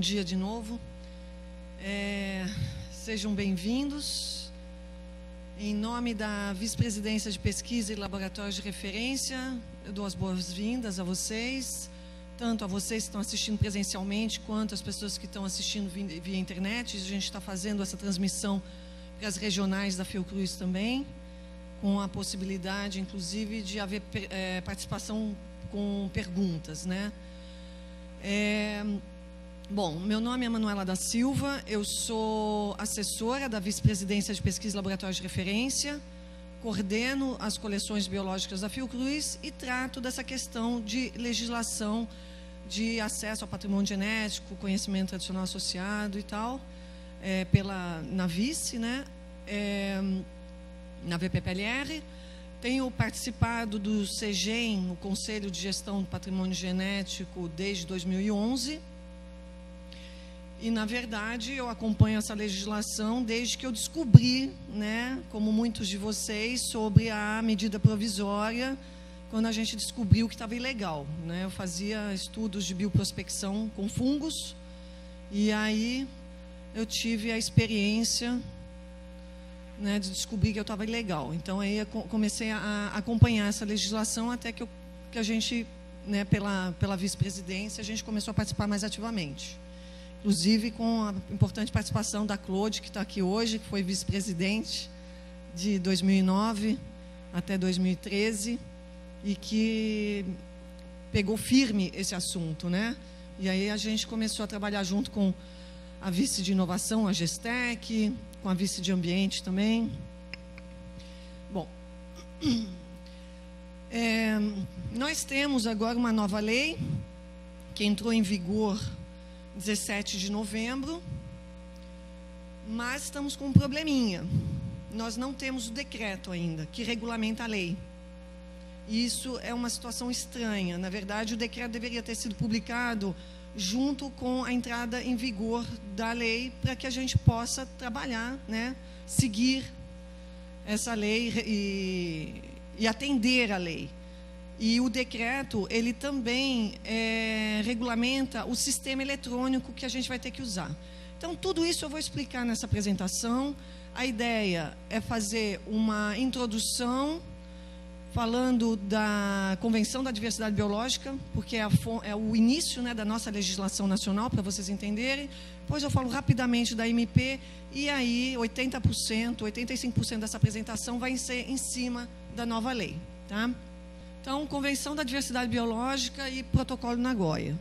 dia de novo. Sejam bem-vindos. Em nome da Vice-Presidência de Pesquisa e Laboratórios de Referência, eu dou as boas-vindas a vocês, tanto a vocês que estão assistindo presencialmente, quanto as pessoas que estão assistindo via internet. A gente está fazendo essa transmissão para as regionais da Fiocruz também, com a possibilidade, inclusive, de haver participação com perguntas, né? Bom, meu nome é Manuela da Silva, eu sou assessora da Vice-Presidência de Pesquisa e Laboratórios de Referência, coordeno as coleções biológicas da Fiocruz e trato dessa questão de legislação de acesso ao patrimônio genético, conhecimento tradicional associado e tal, na Vice, né? Na VPPLR. Tenho participado do CEGEM, o Conselho de Gestão do Patrimônio Genético, desde 2011. E, na verdade, eu acompanho essa legislação desde que eu descobri, né, como muitos de vocês, sobre a medida provisória, quando a gente descobriu que estava ilegal, né? Eu fazia estudos de bioprospecção com fungos, e aí eu tive a experiência, né, de descobrir que eu estava ilegal. Então, aí eu comecei a acompanhar essa legislação até que a gente, né, pela vice-presidência, a gente começou a participar mais ativamente. Inclusive com a importante participação da Claude, que está aqui hoje, que foi vice-presidente de 2009 até 2013, e que pegou firme esse assunto, né? E aí a gente começou a trabalhar junto com a vice de inovação, a Gestec, com a vice de ambiente também. Bom, nós temos agora uma nova lei que entrou em vigor 17 de novembro, mas estamos com um probleminha. Nós não temos o decreto ainda, que regulamenta a lei. E isso é uma situação estranha. Na verdade, o decreto deveria ter sido publicado junto com a entrada em vigor da lei, para que a gente possa trabalhar, né, seguir essa lei e atender a lei. E o decreto, ele também regulamenta o sistema eletrônico que a gente vai ter que usar. Então, tudo isso eu vou explicar nessa apresentação. A ideia é fazer uma introdução falando da Convenção da Diversidade Biológica, porque é o início, né, da nossa legislação nacional, para vocês entenderem. Depois eu falo rapidamente da MP, e aí 80%, 85% dessa apresentação vai ser em cima da nova lei, tá? Então, Convenção da Diversidade Biológica e Protocolo de Nagoya.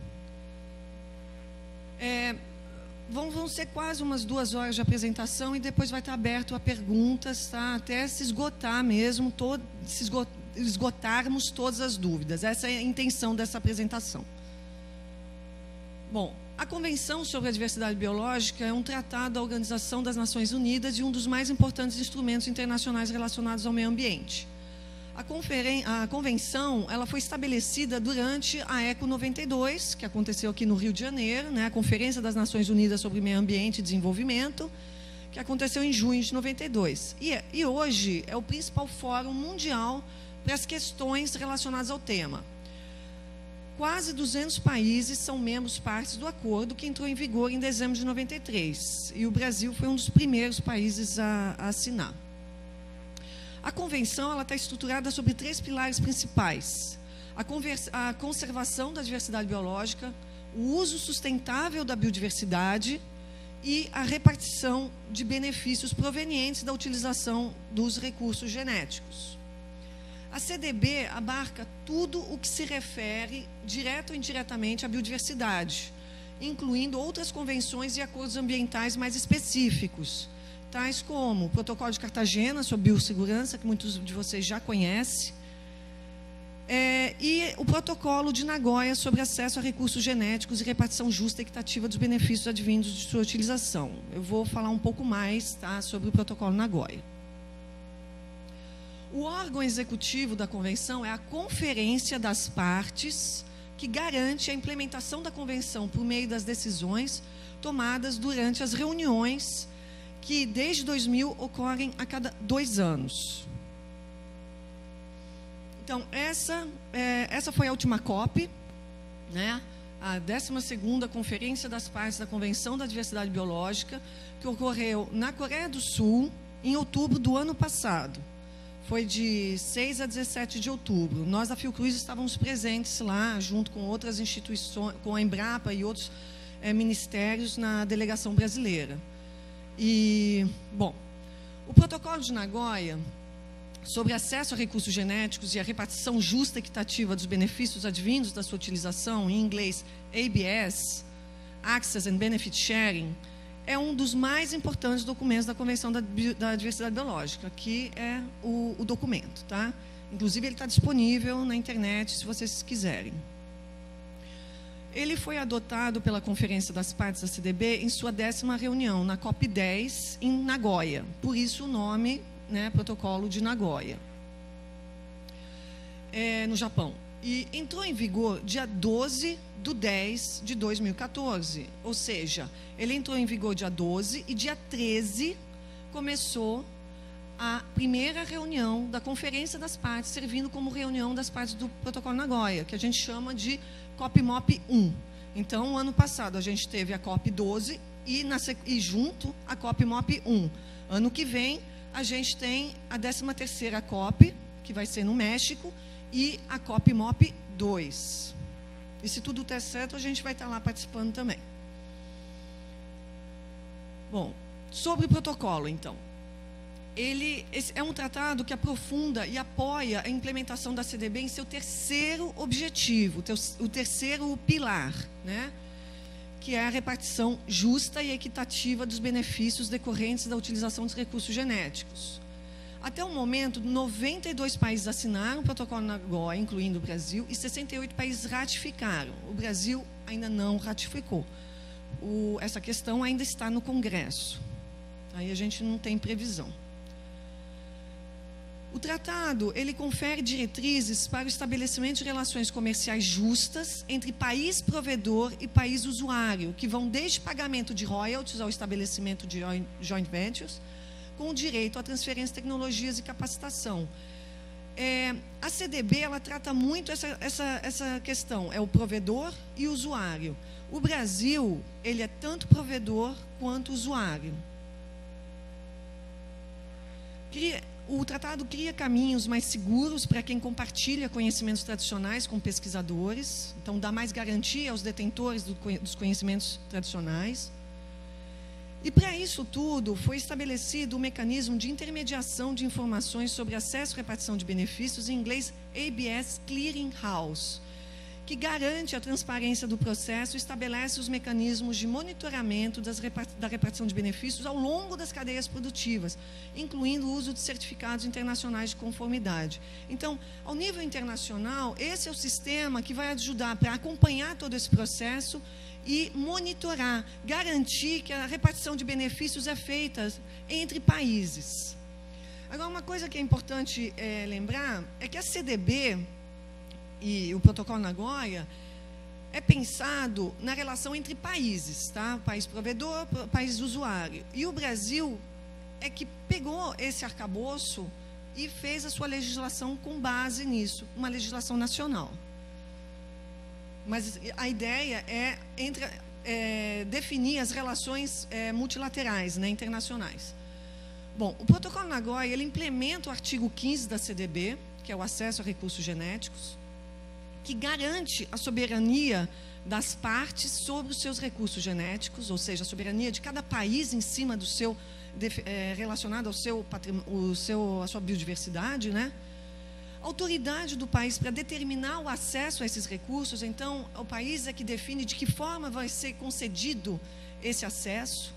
Vão ser quase umas 2 horas de apresentação, e depois vai estar aberto a perguntas, tá? Até se esgotar mesmo, esgotarmos todas as dúvidas. Essa é a intenção dessa apresentação. Bom, a Convenção sobre a Diversidade Biológica é um tratado da Organização das Nações Unidas e um dos mais importantes instrumentos internacionais relacionados ao meio ambiente. A convenção, ela foi estabelecida durante a ECO 92, que aconteceu aqui no Rio de Janeiro, né, a Conferência das Nações Unidas sobre Meio Ambiente e Desenvolvimento, que aconteceu em junho de 92. E hoje é o principal fórum mundial para as questões relacionadas ao tema. Quase 200 países são membros partes do acordo, que entrou em vigor em dezembro de 93. E o Brasil foi um dos primeiros países a assinar. A convenção está estruturada sobre 3 pilares principais: a conservação da diversidade biológica, o uso sustentável da biodiversidade e a repartição de benefícios provenientes da utilização dos recursos genéticos. A CDB abarca tudo o que se refere, direto ou indiretamente, à biodiversidade, incluindo outras convenções e acordos ambientais mais específicos, tais como o Protocolo de Cartagena sobre biossegurança, que muitos de vocês já conhecem, e o Protocolo de Nagoya sobre acesso a recursos genéticos e repartição justa e equitativa dos benefícios advindos de sua utilização. Eu vou falar um pouco mais, tá, sobre o Protocolo Nagoya. O órgão executivo da Convenção é a Conferência das Partes, que garante a implementação da Convenção por meio das decisões tomadas durante as reuniões que, desde 2000, ocorrem a cada 2 anos. Então, essa foi a última COP, né? a 12ª Conferência das Partes da Convenção da Diversidade Biológica, que ocorreu na Coreia do Sul, em outubro do ano passado. Foi de 6 a 17 de outubro. Nós, da Fiocruz, estávamos presentes lá, junto com outras instituições, com a Embrapa e outros ministérios na delegação brasileira. E, bom, o Protocolo de Nagoya sobre acesso a recursos genéticos e a repartição justa e equitativa dos benefícios advindos da sua utilização, em inglês ABS, Access and Benefit Sharing, é um dos mais importantes documentos da Convenção da Diversidade Biológica. Aqui é o documento, tá? Inclusive, ele está disponível na internet, se vocês quiserem. Ele foi adotado pela Conferência das Partes da CDB em sua 10ª reunião, na COP10, em Nagoya. Por isso o nome, né, Protocolo de Nagoya, no Japão. E entrou em vigor dia 12/10 de 2014. Ou seja, ele entrou em vigor dia 12 e dia 13 começou a primeira reunião da Conferência das Partes, servindo como reunião das partes do Protocolo Nagoya, que a gente chama de COP-MOP 1. Então, o ano passado, a gente teve a COP12 e junto a COP-MOP 1. Ano que vem, a gente tem a 13ª COP, que vai ser no México, e a COP-MOP 2. E se tudo der certo, a gente vai estar lá participando também. Bom, sobre o protocolo, então. Esse é um tratado que aprofunda e apoia a implementação da CDB em seu terceiro objetivo, o terceiro pilar, né? Que é a repartição justa e equitativa dos benefícios decorrentes da utilização dos recursos genéticos. Até o momento, 92 países assinaram o protocolo Nagoya, incluindo o Brasil, e 68 países ratificaram. O Brasil ainda não ratificou. Essa questão ainda está no Congresso. Aí a gente não tem previsão. O tratado, ele confere diretrizes para o estabelecimento de relações comerciais justas entre país provedor e país usuário, que vão desde pagamento de royalties ao estabelecimento de joint ventures, com direito à transferência de tecnologias e capacitação. A CDB, ela trata muito essa questão, é o provedor e o usuário. O Brasil, ele é tanto provedor quanto usuário. O tratado cria caminhos mais seguros para quem compartilha conhecimentos tradicionais com pesquisadores, então dá mais garantia aos detentores dos conhecimentos tradicionais. E para isso tudo, foi estabelecido um mecanismo de intermediação de informações sobre acesso e repartição de benefícios, em inglês ABS Clearing House, que garante a transparência do processo e estabelece os mecanismos de monitoramento da repartição de benefícios ao longo das cadeias produtivas, incluindo o uso de certificados internacionais de conformidade. Então, ao nível internacional, esse é o sistema que vai ajudar para acompanhar todo esse processo e monitorar, garantir que a repartição de benefícios é feita entre países. Agora, uma coisa que é importante lembrar é que a CDB e o Protocolo Nagoya é pensado na relação entre países, tá? País provedor, país usuário. E o Brasil é que pegou esse arcabouço e fez a sua legislação com base nisso, uma legislação nacional. Mas a ideia é definir as relações multilaterais, né, internacionais. Bom, o Protocolo Nagoya, ele implementa o artigo 15 da CDB, que é o acesso a recursos genéticos, que garante a soberania das partes sobre os seus recursos genéticos, ou seja, a soberania de cada país em cima do seu, relacionado ao seu patrimônio, à sua biodiversidade, né? Autoridade do país para determinar o acesso a esses recursos, então, o país é que define de que forma vai ser concedido esse acesso.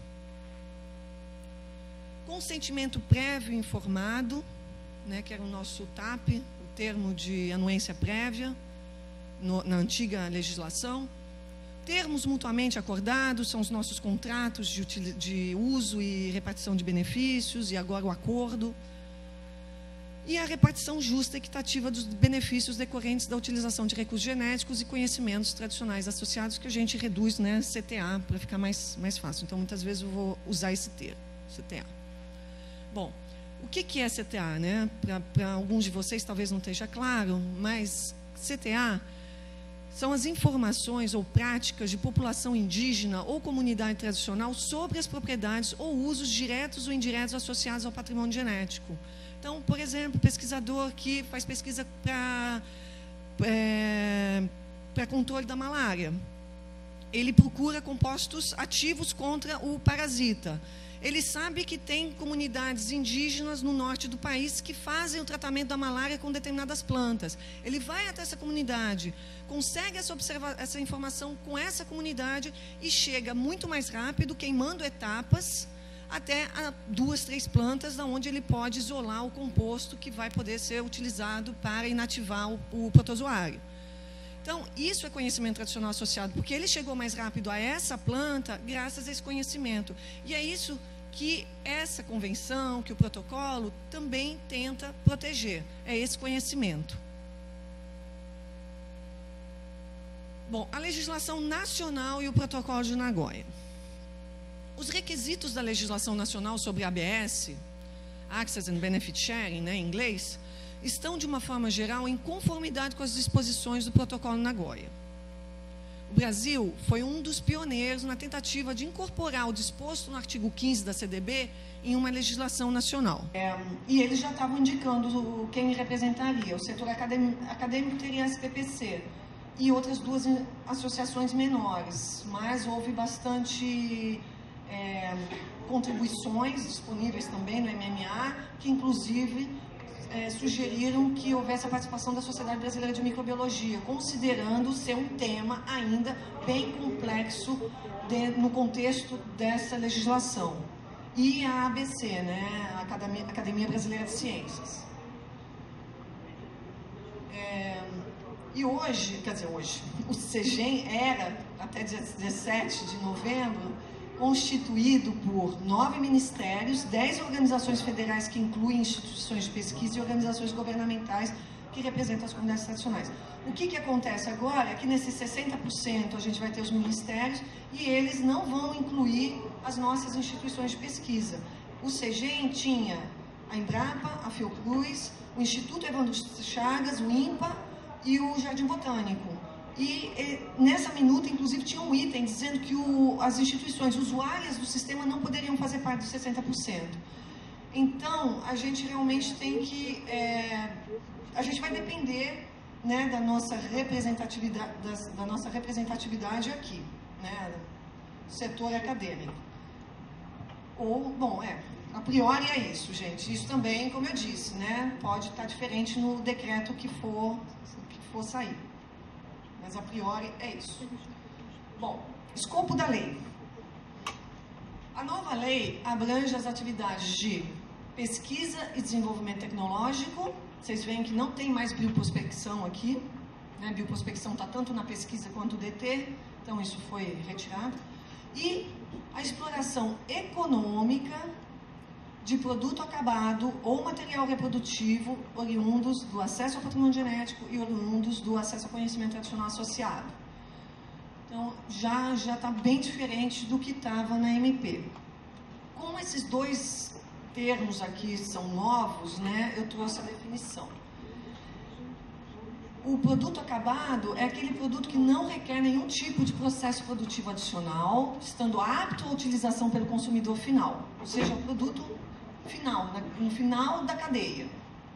Consentimento prévio informado, né, que era o nosso TAP, o termo de anuência prévia, na antiga legislação. Termos mutuamente acordados são os nossos contratos de uso e repartição de benefícios, e agora o acordo. E a repartição justa e equitativa dos benefícios decorrentes da utilização de recursos genéticos e conhecimentos tradicionais associados, que a gente reduz, né, CTA, para ficar mais fácil. Então, muitas vezes eu vou usar esse termo, CTA. Bom, o que é CTA, né? Para alguns de vocês talvez não esteja claro, mas CTA são as informações ou práticas de população indígena ou comunidade tradicional sobre as propriedades ou usos diretos ou indiretos associados ao patrimônio genético. Então, por exemplo, pesquisador que faz pesquisa para controle da malária, ele procura compostos ativos contra o parasita. Ele sabe que tem comunidades indígenas no norte do país que fazem o tratamento da malária com determinadas plantas. Ele vai até essa comunidade, consegue essa informação com essa comunidade e chega muito mais rápido, queimando etapas, até 2, 3 plantas, da onde ele pode isolar o composto que vai poder ser utilizado para inativar o protozoário. Então, isso é conhecimento tradicional associado, porque ele chegou mais rápido a essa planta graças a esse conhecimento. E é isso que essa convenção, que o protocolo também tenta proteger, é esse conhecimento. Bom, a legislação nacional e o protocolo de Nagoya. Os requisitos da legislação nacional sobre ABS, Access and Benefit Sharing, né, em inglês, estão, de uma forma geral, em conformidade com as disposições do protocolo Nagoya. O Brasil foi um dos pioneiros na tentativa de incorporar o disposto no artigo 15 da CDB em uma legislação nacional. E eles já estavam indicando quem representaria. O setor acadêmico teria a SPPC e outras 2 associações menores, mas houve bastante contribuições disponíveis também no MMA, que inclusive sugeriram que houvesse a participação da Sociedade Brasileira de Microbiologia, considerando ser um tema ainda bem complexo no contexto dessa legislação. E a ABC, né, a Academia Brasileira de Ciências. E hoje, o CEGEM era, até 17 de novembro, constituído por 9 ministérios, 10 organizações federais que incluem instituições de pesquisa e organizações governamentais que representam as comunidades tradicionais. O que acontece agora é que nesses 60% a gente vai ter os ministérios e eles não vão incluir as nossas instituições de pesquisa. O CEGEM tinha a Embrapa, a Fiocruz, o Instituto Evandro Chagas, o INPA e o Jardim Botânico. E nessa minuta, inclusive, tinha um item dizendo que as instituições usuárias do sistema não poderiam fazer parte dos 60%. Então, a gente realmente tem que... a gente vai depender, né, da nossa representatividade aqui, né, do setor acadêmico. A priori é isso, gente. Isso também, como eu disse, né, pode estar diferente no decreto que for sair. Mas a priori é isso. Bom, escopo da lei. A nova lei abrange as atividades de pesquisa e desenvolvimento tecnológico. Vocês veem que não tem mais bioprospecção aqui, né? Bioprospecção está tanto na pesquisa quanto no DT, então isso foi retirado. E a exploração econômica de produto acabado ou material reprodutivo oriundos do acesso ao patrimônio genético e oriundos do acesso ao conhecimento tradicional associado. Então, já está bem diferente do que estava na MP. Como esses 2 termos aqui são novos, né, eu trouxe a definição. O produto acabado é aquele produto que não requer nenhum tipo de processo produtivo adicional, estando apto à utilização pelo consumidor final, ou seja, o produto final, no final da cadeia.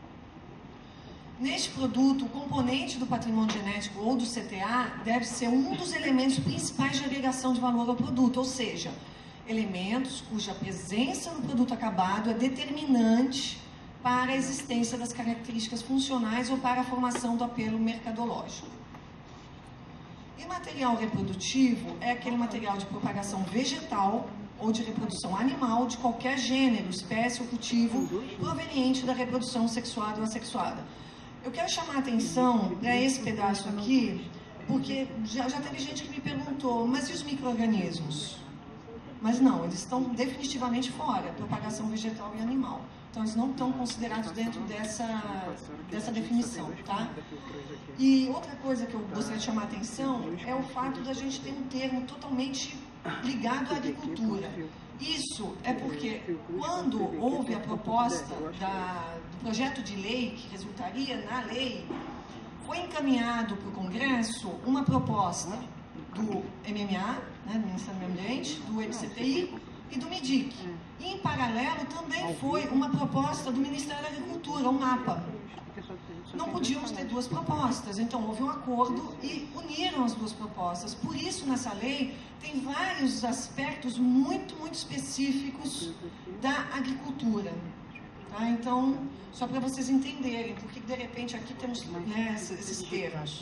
Neste produto, o componente do patrimônio genético ou do CTA deve ser um dos elementos principais de agregação de valor ao produto, ou seja, elementos cuja presença no produto acabado é determinante para a existência das características funcionais ou para a formação do apelo mercadológico. E material reprodutivo é aquele material de propagação vegetal ou de reprodução animal de qualquer gênero, espécie ou cultivo proveniente da reprodução sexuada ou assexuada. Eu quero chamar a atenção para esse pedaço aqui, porque já teve gente que me perguntou, mas e os micro-organismos? Mas não, eles estão definitivamente fora, propagação vegetal e animal. Então, eles não estão considerados dentro dessa definição, tá? E outra coisa que eu gostaria de chamar a atenção é o fato da gente ter um termo totalmente ligado à agricultura. Isso é porque, quando houve a proposta do projeto de lei, que resultaria na lei, foi encaminhado para o Congresso uma proposta do MMA, né, do Ministério do Meio Ambiente, do MCTI e do MIDIC. E, em paralelo, também foi uma proposta do Ministério da Agricultura, um mapa. Não podíamos ter duas propostas, então houve um acordo e uniram as duas propostas. Por isso, nessa lei, tem vários aspectos muito específicos da agricultura. Tá? Então, só para vocês entenderem, porque de repente aqui temos, né, esses termos.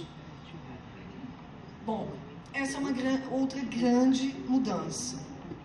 Bom, essa é uma outra grande mudança.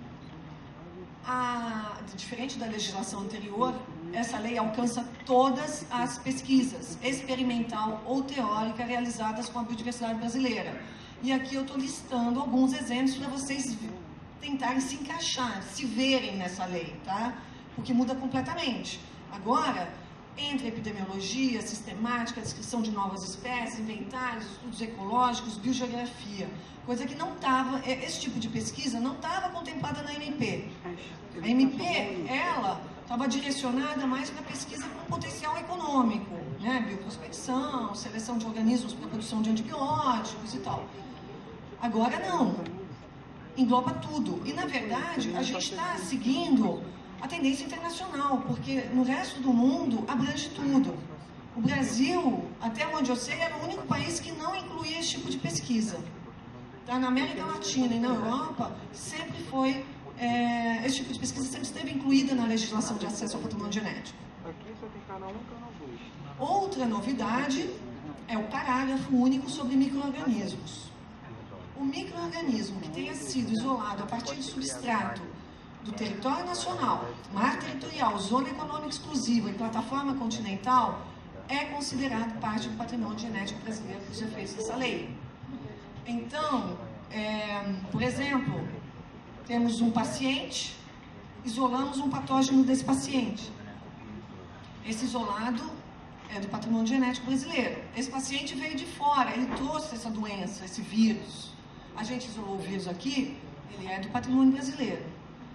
Diferente da legislação anterior, essa lei alcança todas as pesquisas, experimental ou teórica, realizadas com a biodiversidade brasileira. E aqui eu estou listando alguns exemplos para vocês tentarem se encaixar, se verem nessa lei, tá? Porque muda completamente. Agora, entre epidemiologia, sistemática, descrição de novas espécies, inventários, estudos ecológicos, biogeografia, coisa que não estava, esse tipo de pesquisa não estava contemplada na MP. A MP, ela estava direcionada mais para pesquisa com potencial econômico, né? Bioprospecção, seleção de organismos para produção de antibióticos e tal. Agora não, engloba tudo. E, na verdade, a gente está seguindo a tendência internacional, porque no resto do mundo abrange tudo. O Brasil, até onde eu sei, era o único país que não incluía esse tipo de pesquisa. Tá? Na América Latina e na Europa, sempre foi, esse tipo de pesquisa sempre esteve incluída na legislação de acesso ao patrimônio genético. Aqui só tem canal 1 e canal 2. Outra novidade é o parágrafo único sobre micro-organismos. O micro-organismo que tenha sido isolado a partir de substrato do território nacional, mar territorial, zona econômica exclusiva e plataforma continental, é considerado parte do patrimônio genético brasileiro para os efeitos dessa lei. Então, por exemplo, temos um paciente, isolamos um patógeno desse paciente. Esse isolado é do patrimônio genético brasileiro. Esse paciente veio de fora, ele trouxe essa doença, esse vírus. A gente isolou o vírus aqui, ele é do patrimônio brasileiro.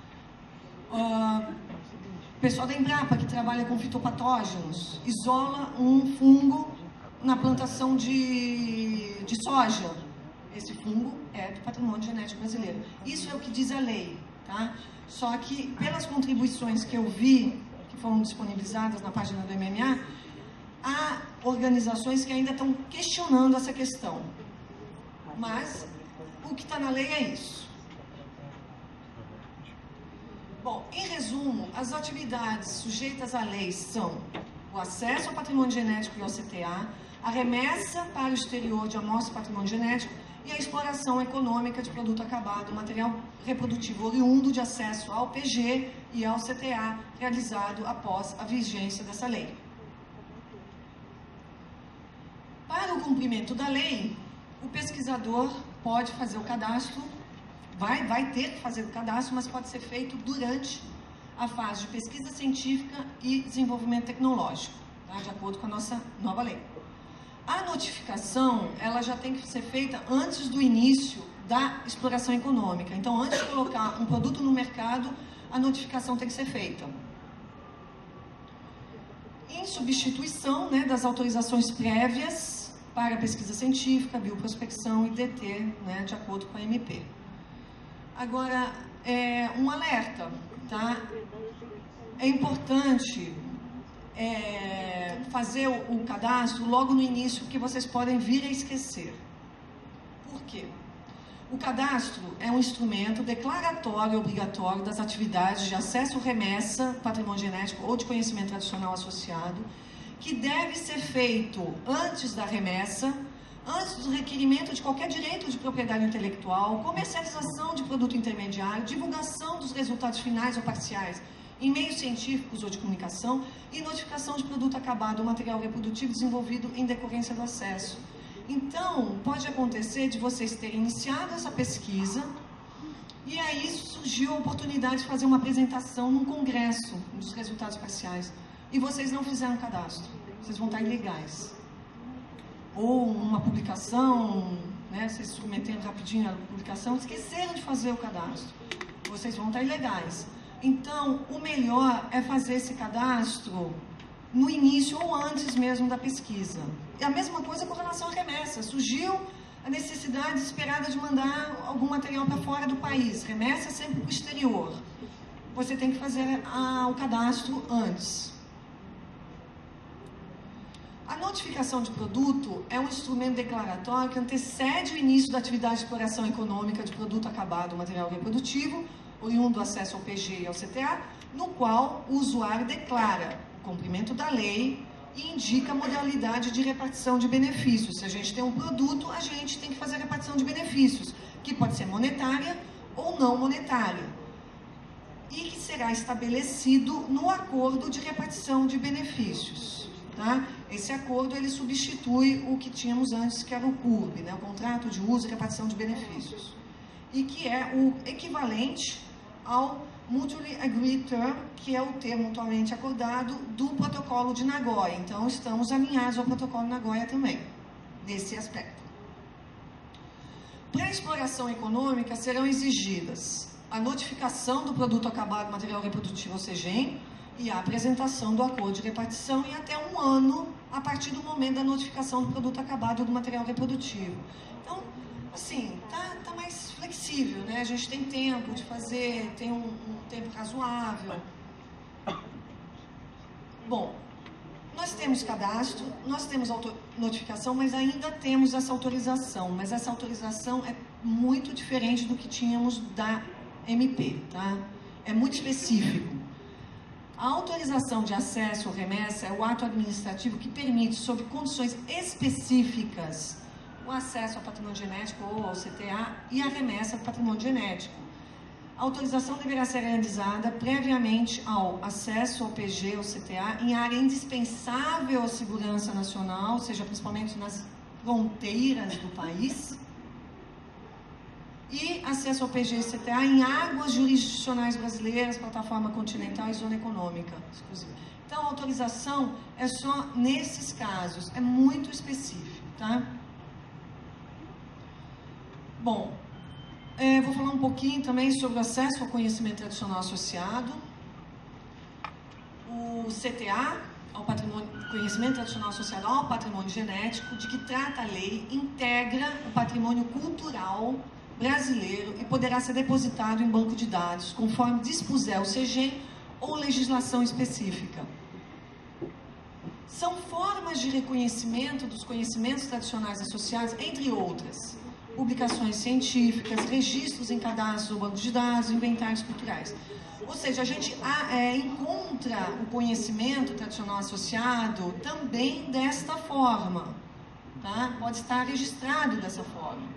O pessoal da Embrapa, que trabalha com fitopatógenos, isola um fungo na plantação de soja. Esse fungo é do patrimônio genético brasileiro. Isso é o que diz a lei, tá? Só que, pelas contribuições que eu vi, que foram disponibilizadas na página do MMA, há organizações que ainda estão questionando essa questão. Mas o que está na lei é isso. Bom, em resumo, as atividades sujeitas à lei são o acesso ao patrimônio genético e ao CTA, a remessa para o exterior de amostras de patrimônio genético e a exploração econômica de produto acabado, material reprodutivo oriundo de acesso ao PG e ao CTA, realizado após a vigência dessa lei. Para o cumprimento da lei, o pesquisador pode fazer o cadastro, vai ter que fazer o cadastro, mas pode ser feito durante a fase de pesquisa científica e desenvolvimento tecnológico, tá? De acordo com a nossa nova lei. A notificação, ela já tem que ser feita antes do início da exploração econômica. Então, antes de colocar um produto no mercado, a notificação tem que ser feita. Em substituição, né, das autorizações prévias para pesquisa científica, bioprospecção e DT, né, de acordo com a MP. Agora, um alerta, tá? É importante fazer o cadastro logo no início, porque vocês podem vir a esquecer. Por quê? O cadastro é um instrumento declaratório e obrigatório das atividades de acesso, remessa, patrimônio genético ou de conhecimento tradicional associado, que deve ser feito antes da remessa, antes do requerimento de qualquer direito de propriedade intelectual, comercialização de produto intermediário, divulgação dos resultados finais ou parciais em meios científicos ou de comunicação e notificação de produto acabado ou material reprodutivo desenvolvido em decorrência do acesso. Então, pode acontecer de vocês terem iniciado essa pesquisa e aí surgiu a oportunidade de fazer uma apresentação num congresso dos resultados parciais e vocês não fizeram cadastro, vocês vão estar ilegais. Ou uma publicação, né, vocês submeteram rapidinho a publicação, esqueceram de fazer o cadastro, vocês vão estar ilegais. Então, o melhor é fazer esse cadastro no início ou antes mesmo da pesquisa. E a mesma coisa com relação à remessa. Surgiu a necessidade esperada de mandar algum material para fora do país. Remessa sempre para o exterior. Você tem que fazer o cadastro antes. A notificação de produto é um instrumento declaratório que antecede o início da atividade de exploração econômica de produto acabado, material reprodutivo, oriundo do acesso ao PG e ao CTA, no qual o usuário declara o cumprimento da lei e indica a modalidade de repartição de benefícios. Se a gente tem um produto, a gente tem que fazer a repartição de benefícios, que pode ser monetária ou não monetária, e que será estabelecido no acordo de repartição de benefícios. Tá? Esse acordo ele substitui o que tínhamos antes, que era o CURB, né? O Contrato de Uso e Repartição de Benefícios, e que é o equivalente ao Mutually Agreed Term, que é o termo atualmente acordado do Protocolo de Nagoya. Então, estamos alinhados ao Protocolo de Nagoya também, nesse aspecto. Para a exploração econômica, serão exigidas a notificação do produto acabado material reprodutivo ao CEGEM e a apresentação do acordo de repartição em até 1 ano a partir do momento da notificação do produto acabado do material reprodutivo. Então, assim, tá mais flexível, né? A gente tem tempo de fazer, tem um tempo razoável. Bom, nós temos cadastro, nós temos notificação, mas ainda temos essa autorização. Mas essa autorização é muito diferente do que tínhamos da MP, tá? É muito específico. A autorização de acesso ou remessa é o ato administrativo que permite, sob condições específicas, o acesso ao patrimônio genético ou ao CTA e a remessa do patrimônio genético. A autorização deverá ser realizada previamente ao acesso ao PG ou CTA em área indispensável à segurança nacional, ou seja, principalmente nas fronteiras do país, e acesso ao PG e CTA em águas jurisdicionais brasileiras, plataforma continental e zona econômica exclusiva. Então, a autorização é só nesses casos, é muito específico, tá? Bom, vou falar um pouquinho também sobre o acesso ao conhecimento tradicional associado. O CTA, ao conhecimento tradicional associado ao patrimônio genético, de que trata a lei, integra o patrimônio cultural brasileiro e poderá ser depositado em banco de dados, conforme dispuser o CEGEM ou legislação específica. São formas de reconhecimento dos conhecimentos tradicionais associados, entre outras, publicações científicas, registros em cadastros ou bancos de dados, inventários culturais. Ou seja, a gente encontra o conhecimento tradicional associado também desta forma, tá? Pode estar registrado dessa forma.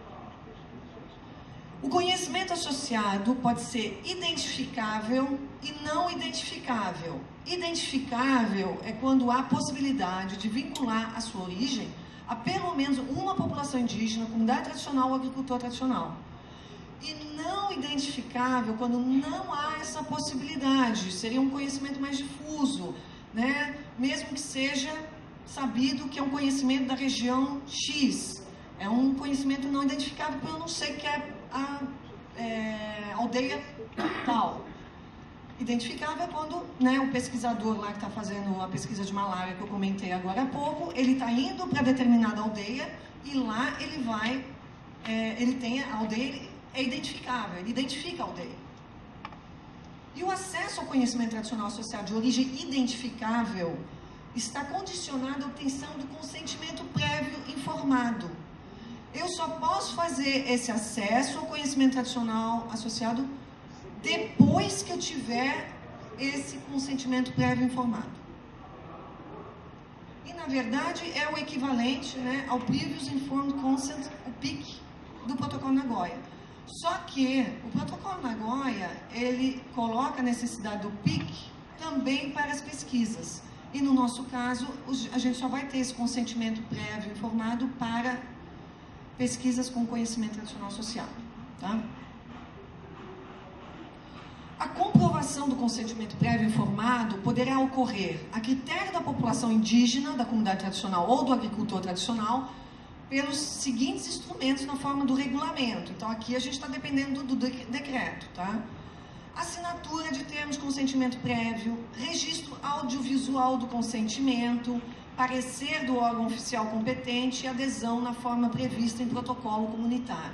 O conhecimento associado pode ser identificável e não identificável. Identificável é quando há possibilidade de vincular a sua origem a pelo menos uma população indígena, comunidade tradicional ou agricultor tradicional. E não identificável quando não há essa possibilidade. Seria um conhecimento mais difuso, né? Mesmo que seja sabido que é um conhecimento da região X. É um conhecimento não identificável, porque eu não sei que é a aldeia tal. Identificável é quando, né, o pesquisador lá que está fazendo a pesquisa de malária que eu comentei agora há pouco, ele está indo para determinada aldeia e lá ele vai, ele tem a aldeia, é identificável, ele identifica a aldeia. E o acesso ao conhecimento tradicional associado de origem identificável está condicionado à obtenção do consentimento prévio informado. Eu só posso fazer esse acesso ao conhecimento tradicional associado depois que eu tiver esse consentimento prévio informado. E, na verdade, é o equivalente, né, ao Previous Informed Consent, o PIC, do Protocolo Nagoya. Só que o Protocolo Nagoya, ele coloca a necessidade do PIC também para as pesquisas. E, no nosso caso, a gente só vai ter esse consentimento prévio informado para pesquisas com conhecimento tradicional associado, tá? A comprovação do consentimento prévio informado poderá ocorrer a critério da população indígena, da comunidade tradicional ou do agricultor tradicional, pelos seguintes instrumentos na forma do regulamento. Então, aqui a gente está dependendo do decreto, tá? assinatura de termos de consentimento prévio, registro audiovisual do consentimento, parecer do órgão oficial competente e adesão na forma prevista em protocolo comunitário.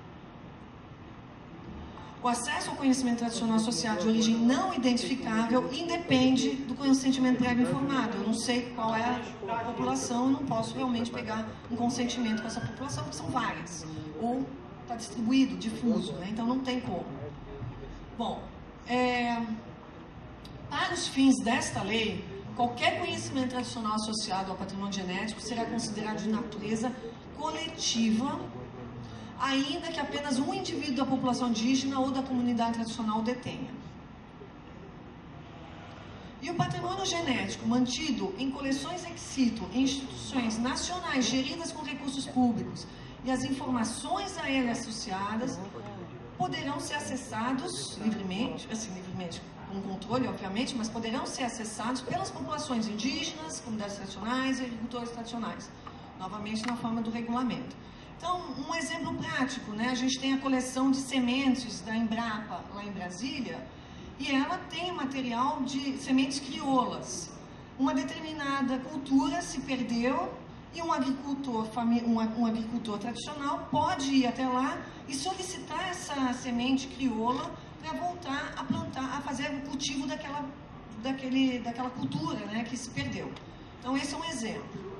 O acesso ao conhecimento tradicional associado de origem não identificável independe do consentimento prévio informado. Eu não sei qual é a população, eu não posso realmente pegar um consentimento com essa população, porque são várias. Ou está distribuído, difuso, né? Então não tem como. Bom, para os fins desta lei, qualquer conhecimento tradicional associado ao patrimônio genético será considerado de natureza coletiva, ainda que apenas um indivíduo da população indígena ou da comunidade tradicional o detenha. E o patrimônio genético mantido em coleções ex situ, em instituições nacionais geridas com recursos públicos e as informações a ele associadas poderão ser acessados livremente, com controle, obviamente, mas poderão ser acessados pelas populações indígenas, comunidades tradicionais e agricultores tradicionais, novamente na forma do regulamento. Então, um exemplo prático, né? A gente tem a coleção de sementes da Embrapa, lá em Brasília, e ela tem material de sementes crioulas. Uma determinada cultura se perdeu e um agricultor tradicional pode ir até lá e solicitar essa semente crioula para voltar a plantar, a fazer o cultivo daquela cultura, né, que se perdeu. Então, esse é um exemplo.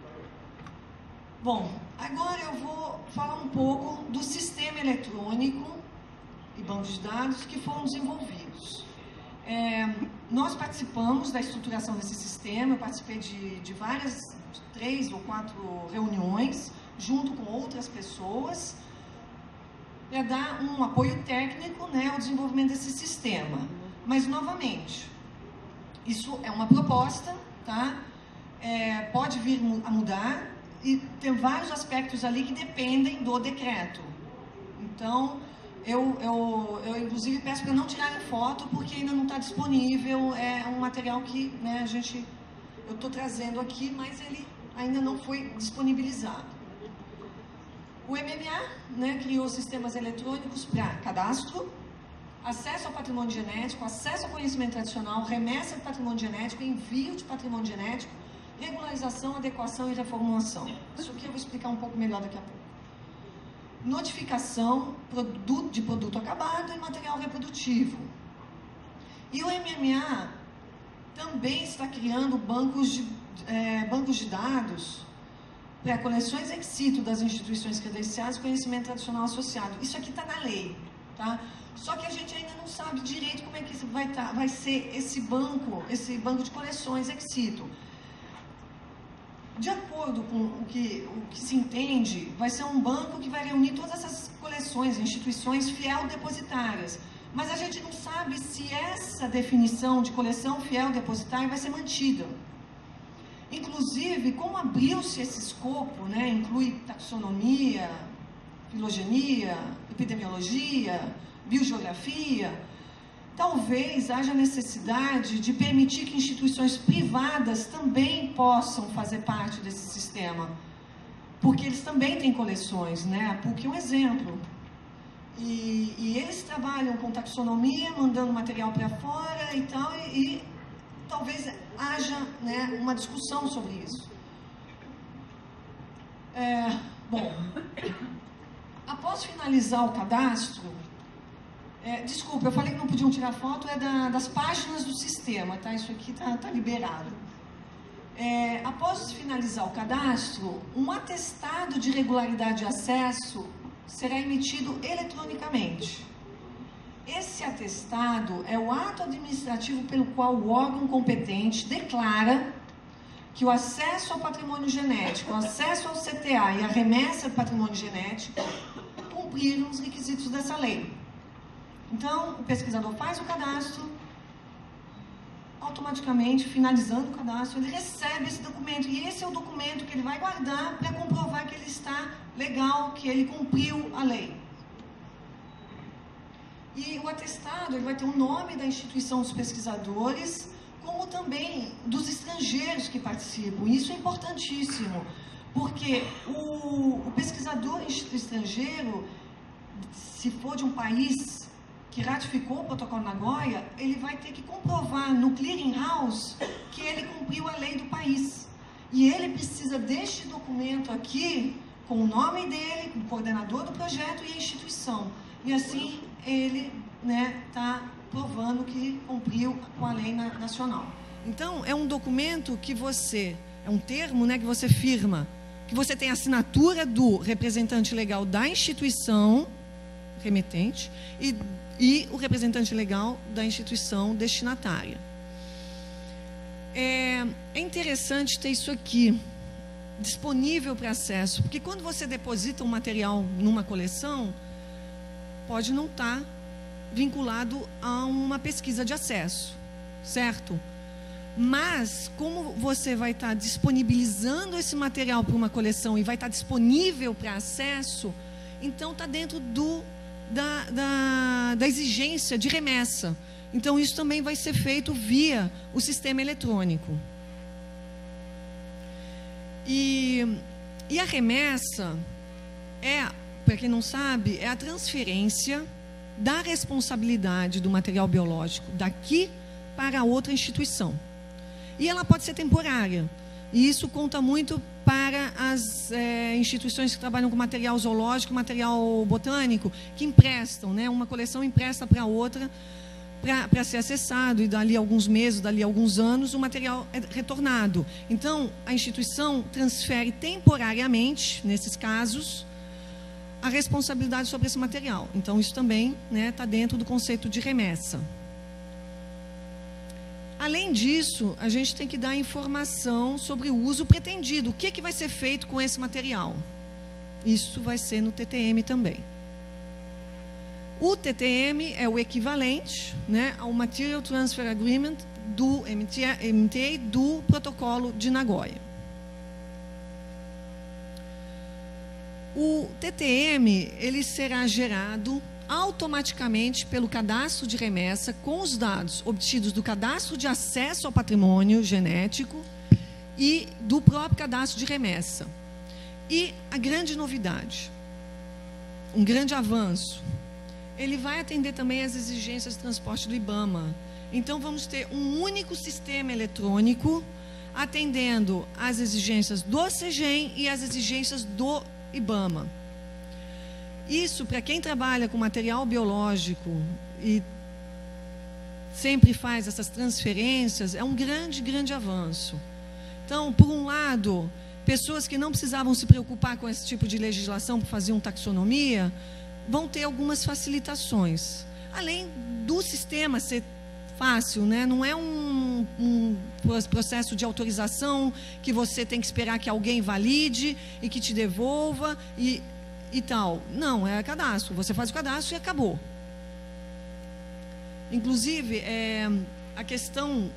Bom, agora eu vou falar um pouco do sistema eletrônico e bancos de dados que foram desenvolvidos. Nós participamos da estruturação desse sistema, eu participei de várias, 3 ou 4 reuniões, junto com outras pessoas, para dar um apoio técnico, né, ao desenvolvimento desse sistema. Mas, novamente, isso é uma proposta, tá? Pode vir a mudar, e tem vários aspectos ali que dependem do decreto. Então, eu inclusive peço para não tirarem foto, porque ainda não está disponível, é um material que, né, eu estou trazendo aqui, mas ele ainda não foi disponibilizado. O MMA, né, criou sistemas eletrônicos para cadastro, acesso ao patrimônio genético, acesso ao conhecimento tradicional, remessa de patrimônio genético, envio de patrimônio genético, regularização, adequação e reformulação. Isso aqui eu vou explicar um pouco melhor daqui a pouco. Notificação de produto acabado e material reprodutivo. E o MMA também está criando bancos de dados para coleções ex situ das instituições credenciadas e conhecimento tradicional associado. Isso aqui está na lei, tá? Só que a gente ainda não sabe direito como é que vai ser esse banco de coleções ex situ. De acordo com o que se entende, vai ser um banco que vai reunir todas essas coleções, instituições fiel depositárias. Mas a gente não sabe se essa definição de coleção fiel depositária vai ser mantida. Inclusive, como abriu-se esse escopo, né, inclui taxonomia, filogenia, epidemiologia, biogeografia, talvez haja necessidade de permitir que instituições privadas também possam fazer parte desse sistema, porque eles também têm coleções, né? A PUC é um exemplo. E eles trabalham com taxonomia, mandando material para fora e tal, e talvez haja, né, uma discussão sobre isso. Bom, após finalizar o cadastro, desculpa, eu falei que não podiam tirar foto, das páginas do sistema, tá? Isso aqui tá liberado. Após finalizar o cadastro, um atestado de regularidade de acesso será emitido eletronicamente. Esse atestado é o ato administrativo pelo qual o órgão competente declara que o acesso ao patrimônio genético, o acesso ao CTA e a remessa do patrimônio genético cumpriram os requisitos dessa lei. Então, o pesquisador faz o cadastro, automaticamente, finalizando o cadastro, ele recebe esse documento, e esse é o documento que ele vai guardar para comprovar que ele está legal, que ele cumpriu a lei. E o atestado, ele vai ter o nome da instituição dos pesquisadores, como também dos estrangeiros que participam. Isso é importantíssimo, porque o pesquisador estrangeiro, se for de um país que ratificou o protocolo Nagoya, ele vai ter que comprovar no clearing house que ele cumpriu a lei do país. E ele precisa deste documento aqui, com o nome dele, com o coordenador do projeto e a instituição. E assim ele está provando que cumpriu com a lei nacional. Então, é um documento que você, é um termo que você firma, que você tem a assinatura do representante legal da instituição remetente e o representante legal da instituição destinatária. É interessante ter isso aqui disponível para acesso, porque quando você deposita um material numa coleção, pode não estar vinculado a uma pesquisa de acesso, certo? Mas, como você vai estar disponibilizando esse material para uma coleção e vai estar disponível para acesso, então está dentro da exigência de remessa. Então, isso também vai ser feito via o sistema eletrônico. E a remessa para quem não sabe, é a transferência da responsabilidade do material biológico daqui para outra instituição. E ela pode ser temporária. E isso conta muito para as instituições que trabalham com material zoológico, material botânico, que emprestam, uma coleção empresta para outra, para ser acessado, e dali a alguns meses, dali a alguns anos, o material é retornado. Então, a instituição transfere temporariamente, nesses casos, a responsabilidade sobre esse material. Então, isso também está dentro do conceito de remessa. Além disso, a gente tem que dar informação sobre o uso pretendido. O que vai ser feito com esse material? Isso vai ser no TTM também. O TTM é o equivalente ao Material Transfer Agreement do MTA do Protocolo de Nagoya. O TTM ele será gerado automaticamente pelo cadastro de remessa com os dados obtidos do cadastro de acesso ao patrimônio genético e do próprio cadastro de remessa. E a grande novidade, um grande avanço, ele vai atender também às exigências de transporte do IBAMA. Então, vamos ter um único sistema eletrônico atendendo às exigências do CEGEM e às exigências do IBAMA. Isso, para quem trabalha com material biológico e sempre faz essas transferências, é um grande avanço. Então, por um lado, pessoas que não precisavam se preocupar com esse tipo de legislação para fazer uma taxonomia, vão ter algumas facilitações. Além do sistema ser fácil, não é um processo de autorização que você tem que esperar que alguém valide e que te devolva e tal. Não, é cadastro. Você faz o cadastro e acabou. Inclusive, a questão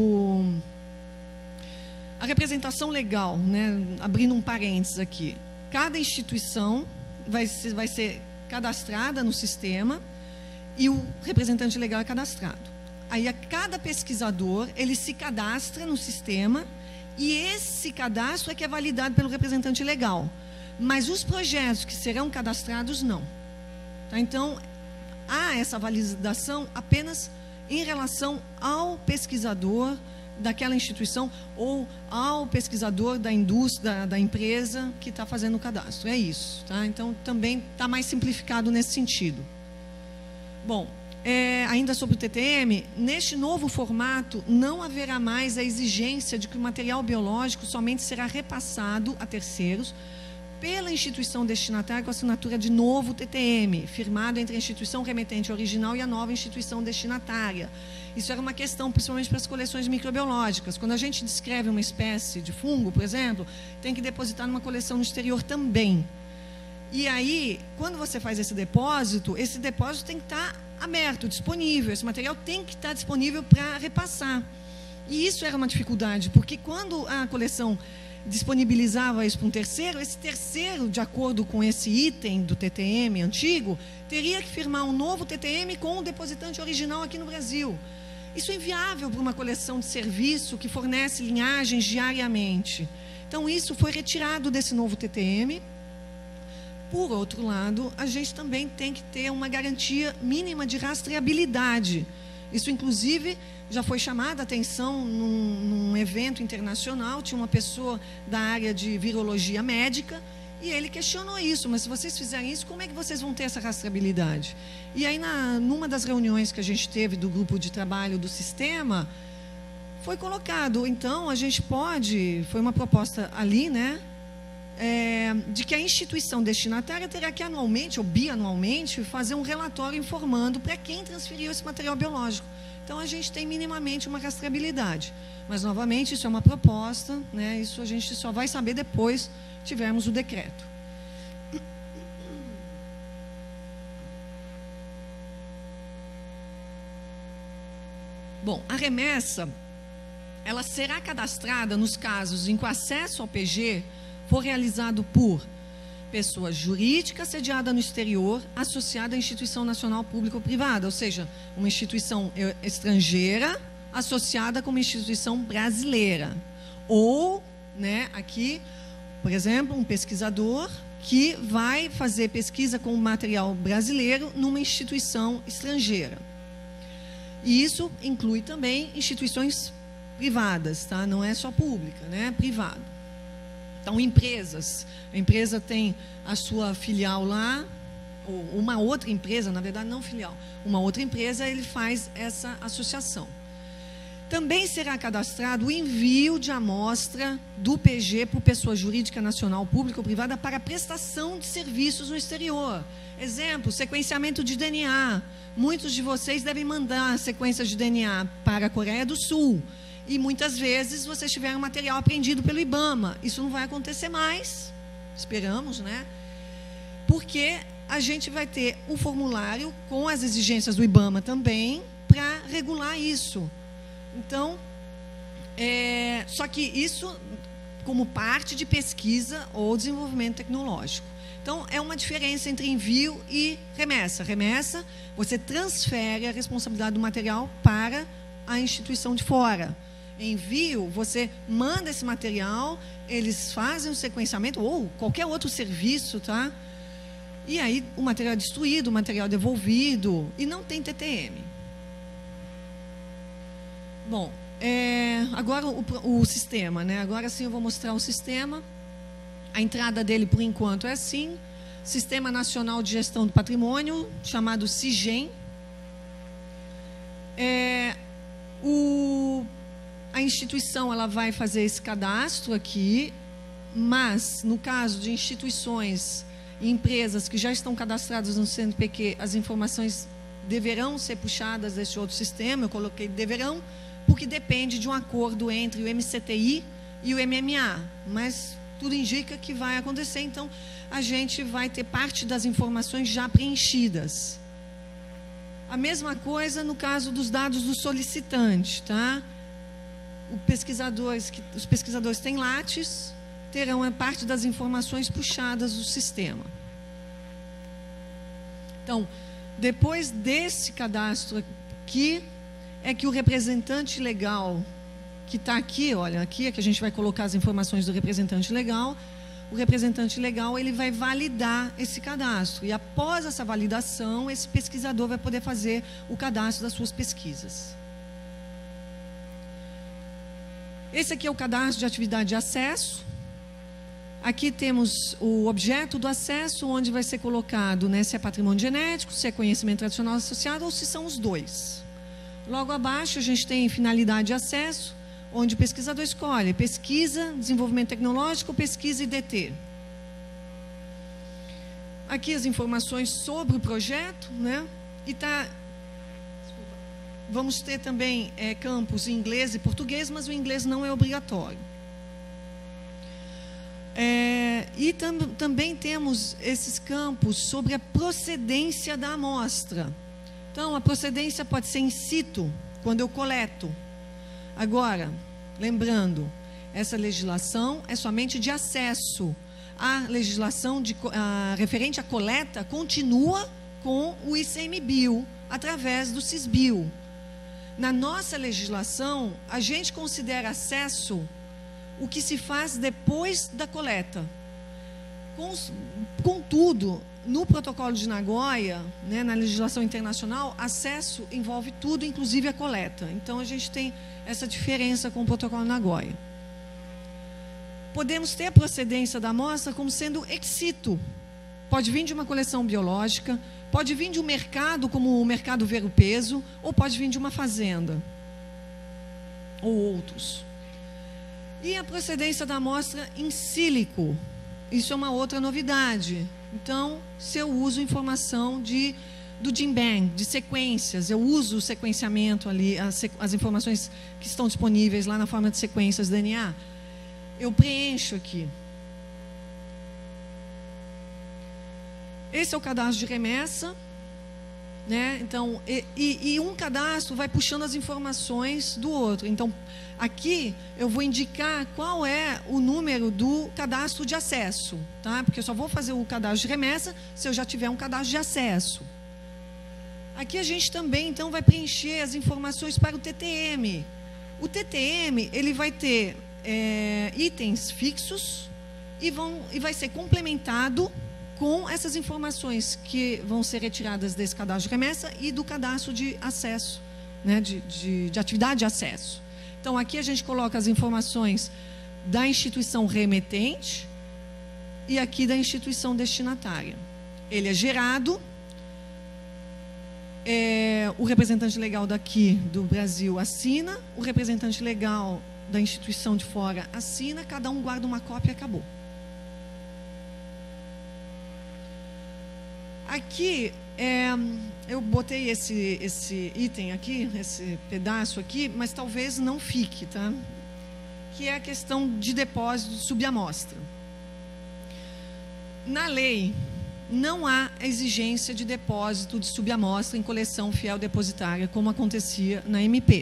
a representação legal, abrindo um parênteses aqui. Cada instituição vai ser cadastrada no sistema e o representante legal é cadastrado. Aí, a cada pesquisador, ele se cadastra no sistema e esse cadastro é que é validado pelo representante legal. Mas os projetos que serão cadastrados, não. Tá? Então, há essa validação apenas em relação ao pesquisador daquela instituição ou ao pesquisador da indústria, da empresa que está fazendo o cadastro. É isso. Tá? Então, também está mais simplificado nesse sentido. Bom, ainda sobre o TTM, neste novo formato, não haverá mais a exigência de que o material biológico somente será repassado a terceiros pela instituição destinatária com assinatura de novo TTM, firmado entre a instituição remetente original e a nova instituição destinatária. Isso era uma questão, principalmente para as coleções microbiológicas. Quando a gente descreve uma espécie de fungo, por exemplo, tem que depositar numa coleção no exterior também. E aí, quando você faz esse depósito tem que estar aberto, disponível. Esse material tem que estar disponível para repassar. E isso era uma dificuldade, porque quando a coleção disponibilizava isso para um terceiro, esse terceiro, de acordo com esse item do TTM antigo, teria que firmar um novo TTM com o depositante original aqui no Brasil. Isso é inviável para uma coleção de serviço que fornece linhagens diariamente. Então, isso foi retirado desse novo TTM Por outro lado, a gente também tem que ter uma garantia mínima de rastreabilidade. Isso, inclusive, já foi chamada a atenção num evento internacional. Tinha uma pessoa da área de virologia médica e ele questionou isso. Mas se vocês fizerem isso, como é que vocês vão ter essa rastreabilidade? E aí, numa das reuniões que a gente teve do grupo de trabalho do sistema, foi colocado. Então, a gente pode, foi uma proposta ali, né? De que a instituição destinatária terá que anualmente ou bianualmente fazer um relatório informando para quem transferiu esse material biológico. Então, a gente tem minimamente uma rastreabilidade. Mas, novamente, isso é uma proposta, né? Isso a gente só vai saber depois que tivermos o decreto. Bom, a remessa, ela será cadastrada nos casos em que o acesso ao PG for realizado por pessoa jurídica sediada no exterior, associada à instituição nacional pública ou privada, ou seja, uma instituição estrangeira associada com uma instituição brasileira. Ou, né, aqui, por exemplo, um pesquisador que vai fazer pesquisa com material brasileiro numa instituição estrangeira. E isso inclui também instituições privadas, tá? Não é só pública, né? Privada. Então, empresas. A empresa tem a sua filial lá, ou uma outra empresa, na verdade, não filial. Uma outra empresa, ele faz essa associação. Também será cadastrado o envio de amostra do PG por pessoa jurídica nacional, pública ou privada para prestação de serviços no exterior. Exemplo, sequenciamento de DNA. Muitos de vocês devem mandar sequências de DNA para a Coreia do Sul. E muitas vezes vocês tiveram material apreendido pelo IBAMA. Isso não vai acontecer mais, esperamos, né? Porque a gente vai ter um formulário com as exigências do IBAMA também para regular isso. Então, só que isso como parte de pesquisa ou desenvolvimento tecnológico. Então, é uma diferença entre envio e remessa. Remessa, você transfere a responsabilidade do material para a instituição de fora. Envio, você manda esse material, eles fazem o sequenciamento, ou qualquer outro serviço, tá? E aí o material é destruído, o material é devolvido, e não tem TTM. Bom, agora o sistema, né? Agora sim eu vou mostrar o sistema. A entrada dele, por enquanto, é assim. Sistema Nacional de Gestão do Patrimônio, chamado SIGEM. A instituição ela vai fazer esse cadastro aqui, mas, no caso de instituições e empresas que já estão cadastradas no CNPq, as informações deverão ser puxadas desse outro sistema. Eu coloquei deverão, porque depende de um acordo entre o MCTI e o MMA, mas tudo indica que vai acontecer, então a gente vai ter parte das informações já preenchidas. A mesma coisa no caso dos dados do solicitante, tá? Os pesquisadores têm Lattes, terão a parte das informações puxadas do sistema. Então, depois desse cadastro aqui, é que o representante legal, que está aqui, olha, aqui é que a gente vai colocar as informações do representante legal. O representante legal, ele vai validar esse cadastro. E após essa validação, esse pesquisador vai poder fazer o cadastro das suas pesquisas. Esse aqui é o cadastro de atividade de acesso. Aqui temos o objeto do acesso, onde vai ser colocado, né, se é patrimônio genético, se é conhecimento tradicional associado ou se são os dois. Logo abaixo, a gente tem finalidade de acesso, onde o pesquisador escolhe pesquisa, desenvolvimento tecnológico, pesquisa e DT. Aqui as informações sobre o projeto, né? E vamos ter também campos em inglês e português, mas o inglês não é obrigatório. E também temos esses campos sobre a procedência da amostra. Então, a procedência pode ser in situ, quando eu coleto. Agora, lembrando, essa legislação é somente de acesso. A legislação referente à coleta continua com o ICMBio, através do CISBio. Na nossa legislação, a gente considera acesso o que se faz depois da coleta. Contudo, no protocolo de Nagoya, né, na legislação internacional, acesso envolve tudo, inclusive a coleta. Então, a gente tem essa diferença com o protocolo de Nagoya. Podemos ter a procedência da amostra como sendo ex situ. Pode vir de uma coleção biológica, pode vir de um mercado, como o mercado ver-o-peso, ou pode vir de uma fazenda, ou outros. E a procedência da amostra in silico. Isso é uma outra novidade. Então, se eu uso informação do GenBank, de sequências, eu uso o sequenciamento ali, as informações que estão disponíveis lá na forma de sequências DNA, eu preencho aqui. Esse é o cadastro de remessa, né? Então, e um cadastro vai puxando as informações do outro. Então, aqui eu vou indicar qual é o número do cadastro de acesso, tá? Porque eu só vou fazer o cadastro de remessa se eu já tiver um cadastro de acesso. Aqui a gente também, então, vai preencher as informações para o TTM. O TTM, ele vai ter itens fixos e vai ser complementado com essas informações que vão ser retiradas desse cadastro de remessa e do cadastro de acesso, né, de atividade de acesso. Então, aqui a gente coloca as informações da instituição remetente e aqui da instituição destinatária. Ele é gerado, o representante legal daqui do Brasil assina, o representante legal da instituição de fora assina, cada um guarda uma cópia e acabou. Aqui, eu botei esse item aqui, esse pedaço aqui, mas talvez não fique, tá? Que é a questão de depósito de subamostra. Na lei, não há exigência de depósito de subamostra em coleção fiel depositária, como acontecia na MP.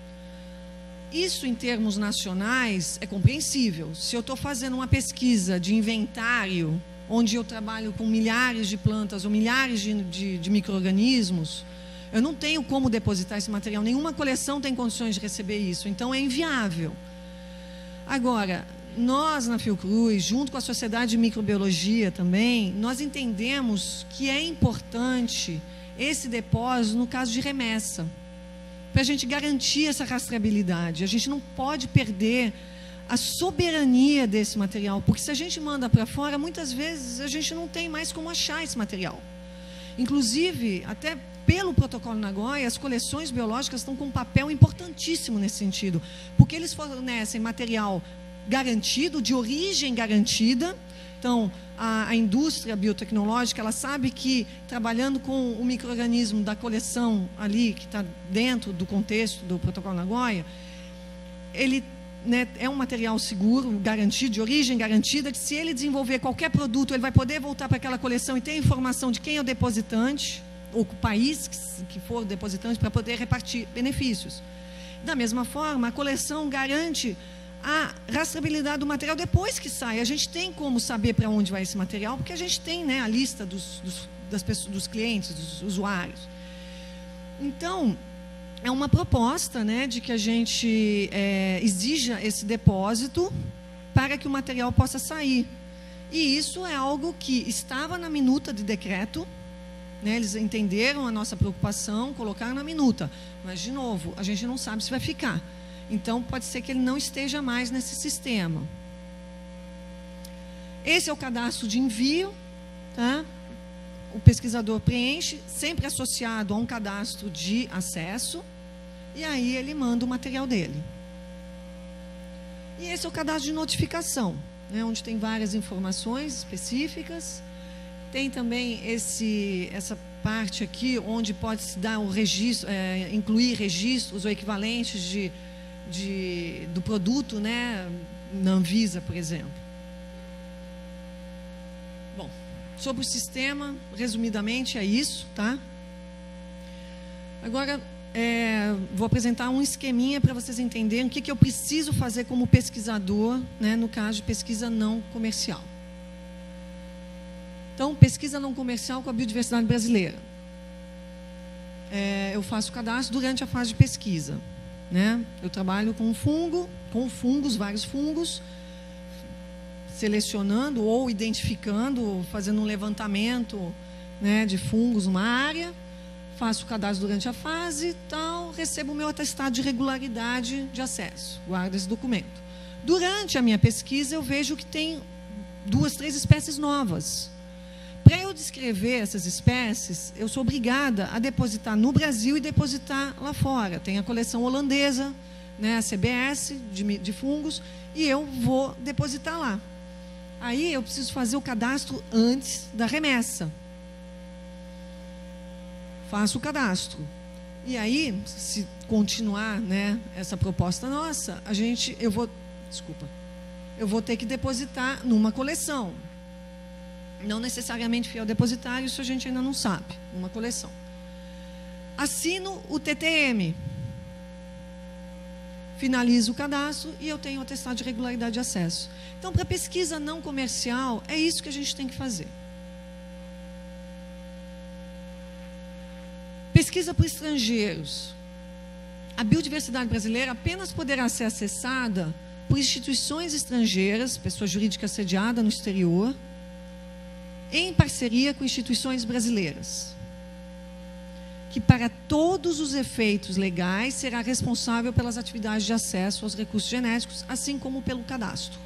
Isso, em termos nacionais, é compreensível. Se eu estou fazendo uma pesquisa de inventário, onde eu trabalho com milhares de plantas ou milhares de micro-organismos, eu não tenho como depositar esse material. Nenhuma coleção tem condições de receber isso. Então, é inviável. Agora, nós, na Fiocruz, junto com a Sociedade de Microbiologia também, nós entendemos que é importante esse depósito no caso de remessa, para a gente garantir essa rastreabilidade. A gente não pode perder a soberania desse material, porque se a gente manda para fora, muitas vezes a gente não tem mais como achar esse material. Inclusive, até pelo protocolo Nagoya, as coleções biológicas estão com um papel importantíssimo nesse sentido, porque eles fornecem material garantido, de origem garantida. Então, a indústria biotecnológica, ela sabe que, trabalhando com o micro-organismo da coleção ali, que está dentro do contexto do protocolo Nagoya, ele, né, é um material seguro, garantido, de origem garantida, que se ele desenvolver qualquer produto, ele vai poder voltar para aquela coleção e ter informação de quem é o depositante, ou o país que for o depositante, para poder repartir benefícios. Da mesma forma, a coleção garante a rastreabilidade do material depois que sai. A gente tem como saber para onde vai esse material, porque a gente tem, né, a lista dos clientes, dos usuários. Então, é uma proposta, né, de que a gente exija esse depósito para que o material possa sair. E isso é algo que estava na minuta de decreto, né, eles entenderam a nossa preocupação, colocaram na minuta. Mas, de novo, a gente não sabe se vai ficar. Então, pode ser que ele não esteja mais nesse sistema. Esse é o cadastro de envio, tá? O pesquisador preenche, sempre associado a um cadastro de acesso, e aí ele manda o material dele. E esse é o cadastro de notificação, né, onde tem várias informações específicas. Tem também essa parte aqui, onde pode se dar o registro, incluir registros ou equivalentes do produto, né, na Anvisa, por exemplo. Bom, sobre o sistema, resumidamente, é isso, tá? Agora, vou apresentar um esqueminha para vocês entenderem o que eu preciso fazer como pesquisador, né, no caso de pesquisa não comercial. Então, pesquisa não comercial com a biodiversidade brasileira. Eu faço o cadastro durante a fase de pesquisa, né? Eu trabalho com fungos, vários fungos, selecionando ou identificando, fazendo um levantamento, né, de fungos numa área, faço o cadastro durante a fase, tal, recebo o meu atestado de regularidade de acesso, guardo esse documento. Durante a minha pesquisa, eu vejo que tem 2, 3 espécies novas. Para eu descrever essas espécies, eu sou obrigada a depositar no Brasil e depositar lá fora. Tem a coleção holandesa, né, a CBS, de fungos, e eu vou depositar lá. Aí eu preciso fazer o cadastro antes da remessa. Faço o cadastro. E aí, se continuar, né, essa proposta nossa, eu vou ter que depositar numa coleção. Não necessariamente fiel depositário, isso a gente ainda não sabe, uma coleção. Assino o TTM. Finalizo o cadastro e eu tenho o atestado de regularidade de acesso. Então, para pesquisa não comercial, é isso que a gente tem que fazer. Pesquisa para estrangeiros. A biodiversidade brasileira apenas poderá ser acessada por instituições estrangeiras, pessoa jurídica sediada no exterior, em parceria com instituições brasileiras, que para todos os efeitos legais será responsável pelas atividades de acesso aos recursos genéticos, assim como pelo cadastro.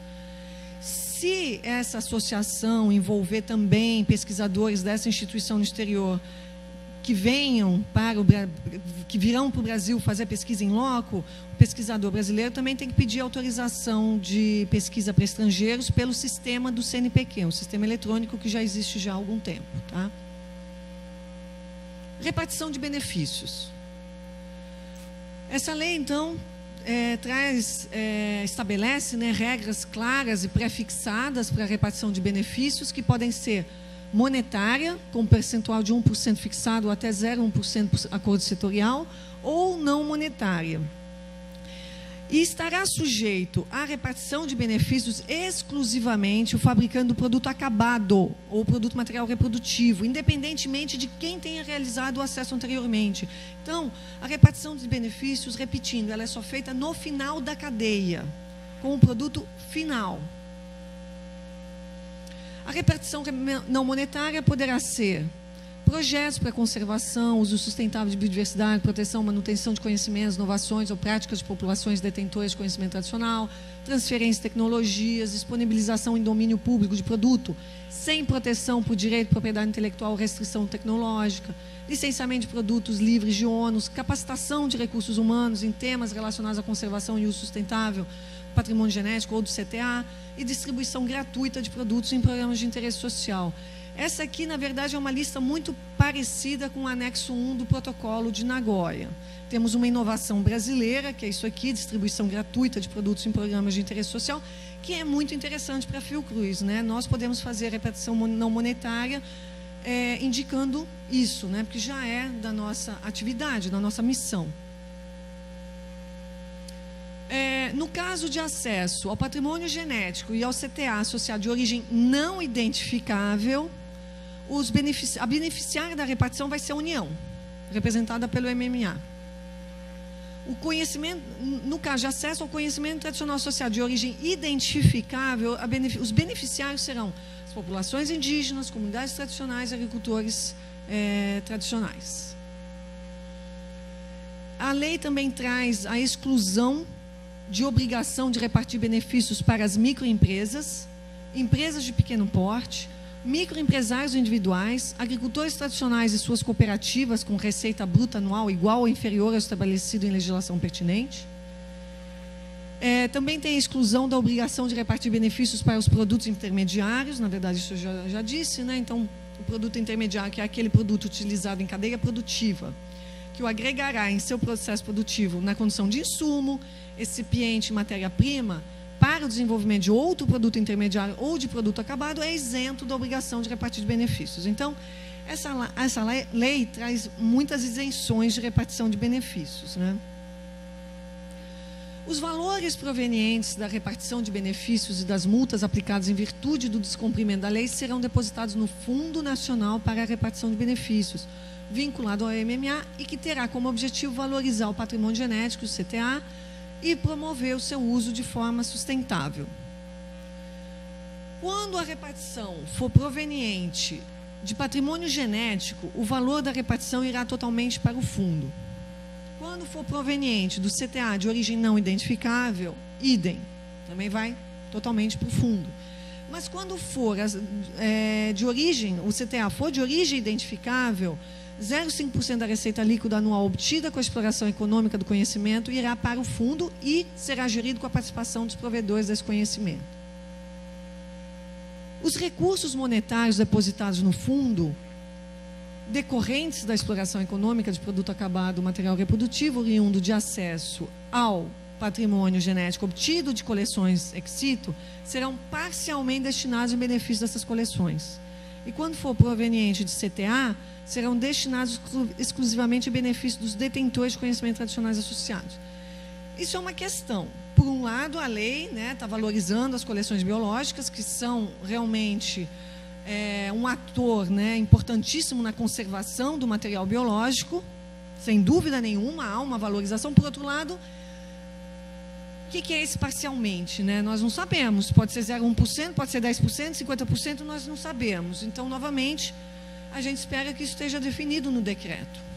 Se essa associação envolver também pesquisadores dessa instituição no exterior, que virão para o Brasil fazer pesquisa em loco, o pesquisador brasileiro também tem que pedir autorização de pesquisa para estrangeiros pelo sistema do CNPq, um sistema eletrônico que já existe já há algum tempo. Tá? Repartição de benefícios. Essa lei, então, estabelece, né, regras claras e pré-fixadas para a repartição de benefícios, que podem ser monetária, com percentual de 1% fixado até 0,1% por acordo setorial, ou não monetária. E estará sujeito à repartição de benefícios exclusivamente o fabricante do produto acabado ou produto material reprodutivo, independentemente de quem tenha realizado o acesso anteriormente. Então, a repartição de benefícios, repetindo, ela é só feita no final da cadeia, com o produto final. A repartição não monetária poderá ser projetos para conservação, uso sustentável de biodiversidade, proteção, manutenção de conhecimentos, inovações ou práticas de populações detentoras de conhecimento tradicional, transferência de tecnologias, disponibilização em domínio público de produto, sem proteção por direito de propriedade intelectual ou restrição tecnológica, licenciamento de produtos livres de ônus, capacitação de recursos humanos em temas relacionados à conservação e uso sustentável, patrimônio genético ou do CTA, e distribuição gratuita de produtos em programas de interesse social. Essa aqui, na verdade, é uma lista muito parecida com o anexo 1 do protocolo de Nagoya. Temos uma inovação brasileira, que é isso aqui, distribuição gratuita de produtos em programas de interesse social, que é muito interessante para a Fiocruz, né? Nós podemos fazer a repartição não monetária indicando isso, né? Porque já é da nossa atividade, da nossa missão. No caso de acesso ao patrimônio genético e ao CTA associado de origem não identificável, a beneficiária da repartição vai ser a União, representada pelo MMA. O conhecimento, no caso de acesso ao conhecimento tradicional associado de origem identificável, os beneficiários serão as populações indígenas, comunidades tradicionais e agricultores tradicionais. A lei também traz a exclusão de obrigação de repartir benefícios para as microempresas, empresas de pequeno porte, microempresários individuais, agricultores tradicionais e suas cooperativas com receita bruta anual igual ou inferior ao estabelecido em legislação pertinente. Também tem a exclusão da obrigação de repartir benefícios para os produtos intermediários, na verdade isso eu já disse, né? Então, o produto intermediário, que é aquele produto utilizado em cadeia produtiva, que o agregará em seu processo produtivo na condição de insumo, recipiente, matéria-prima, para o desenvolvimento de outro produto intermediário ou de produto acabado, é isento da obrigação de repartir de benefícios. Então, essa lei traz muitas isenções de repartição de benefícios, né? Os valores provenientes da repartição de benefícios e das multas aplicadas em virtude do descumprimento da lei serão depositados no Fundo Nacional para a Repartição de Benefícios, vinculado ao MMA, e que terá como objetivo valorizar o patrimônio genético, o CTA, e promover o seu uso de forma sustentável. Quando a repartição for proveniente de patrimônio genético, o valor da repartição irá totalmente para o fundo. Quando for proveniente do CTA de origem não identificável, idem, também vai totalmente para o fundo. Mas quando for de origem, o CTA for de origem identificável, 0,5% da receita líquida anual obtida com a exploração econômica do conhecimento irá para o fundo e será gerido com a participação dos provedores desse conhecimento. Os recursos monetários depositados no fundo, decorrentes da exploração econômica de produto acabado, material reprodutivo, oriundo de acesso ao patrimônio genético obtido de coleções ex situ, serão parcialmente destinados em benefício dessas coleções. E quando for proveniente de CTA, serão destinados exclusivamente em benefício dos detentores de conhecimentos tradicionais associados. Isso é uma questão. Por um lado, a lei está valorizando as coleções biológicas, que são realmente um ator importantíssimo na conservação do material biológico, sem dúvida nenhuma, há uma valorização. Por outro lado, o que é esse parcialmente? Nós não sabemos, pode ser 0,1%, pode ser 10%, 50%, nós não sabemos. Então, novamente, a gente espera que isso esteja definido no decreto.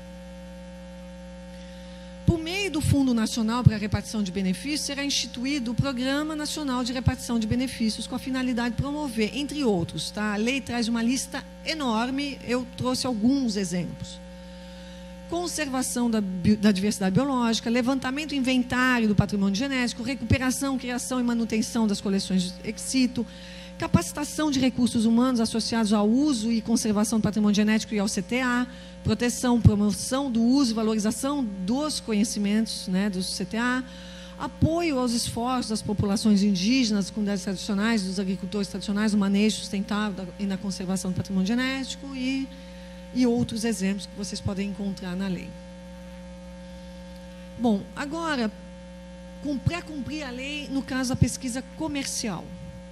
Por meio do Fundo Nacional para a Repartição de Benefícios, será instituído o Programa Nacional de Repartição de Benefícios, com a finalidade de promover, entre outros, tá? A lei traz uma lista enorme, eu trouxe alguns exemplos. Conservação da diversidade biológica, levantamento e inventário do patrimônio genético, recuperação, criação e manutenção das coleções ex situ, capacitação de recursos humanos associados ao uso e conservação do patrimônio genético e ao CTA, proteção, promoção do uso e valorização dos conhecimentos dos CTA, apoio aos esforços das populações indígenas, das comunidades tradicionais, dos agricultores tradicionais, no manejo sustentável e na conservação do patrimônio genético e outros exemplos que vocês podem encontrar na lei. Bom, agora, para cumprir a lei, no caso da pesquisa comercial.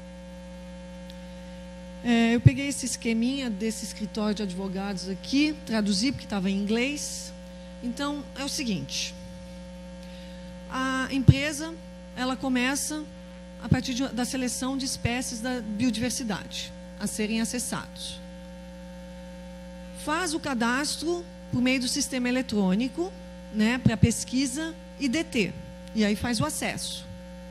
Eu peguei esse esqueminha desse escritório de advogados aqui, traduzi porque estava em inglês. Então, é o seguinte. A empresa, ela começa a partir da seleção de espécies da biodiversidade a serem acessados. Faz o cadastro por meio do sistema eletrônico, para pesquisa e DT. E aí faz o acesso.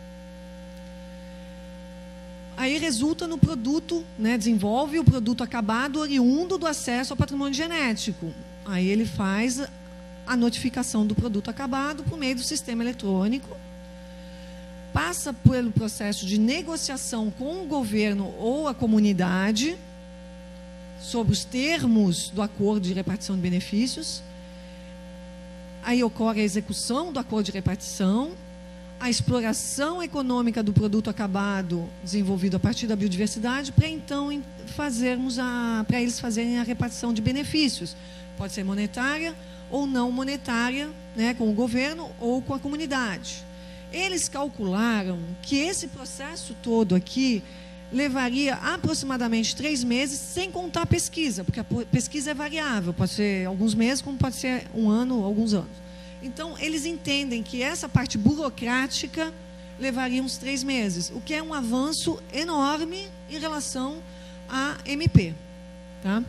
Aí resulta no produto, desenvolve o produto acabado oriundo do acesso ao patrimônio genético. Aí ele faz a notificação do produto acabado por meio do sistema eletrônico, passa pelo processo de negociação com o governo ou a comunidade sobre os termos do acordo de repartição de benefícios. Aí ocorre a execução do acordo de repartição, a exploração econômica do produto acabado desenvolvido a partir da biodiversidade, para então para eles fazerem a repartição de benefícios. Pode ser monetária ou não monetária, com o governo ou com a comunidade. Eles calcularam que esse processo todo aqui levaria aproximadamente 3 meses, sem contar a pesquisa, porque a pesquisa é variável, pode ser alguns meses, como pode ser um ano, alguns anos. Então, eles entendem que essa parte burocrática levaria uns 3 meses, o que é um avanço enorme em relação à MP. Tá?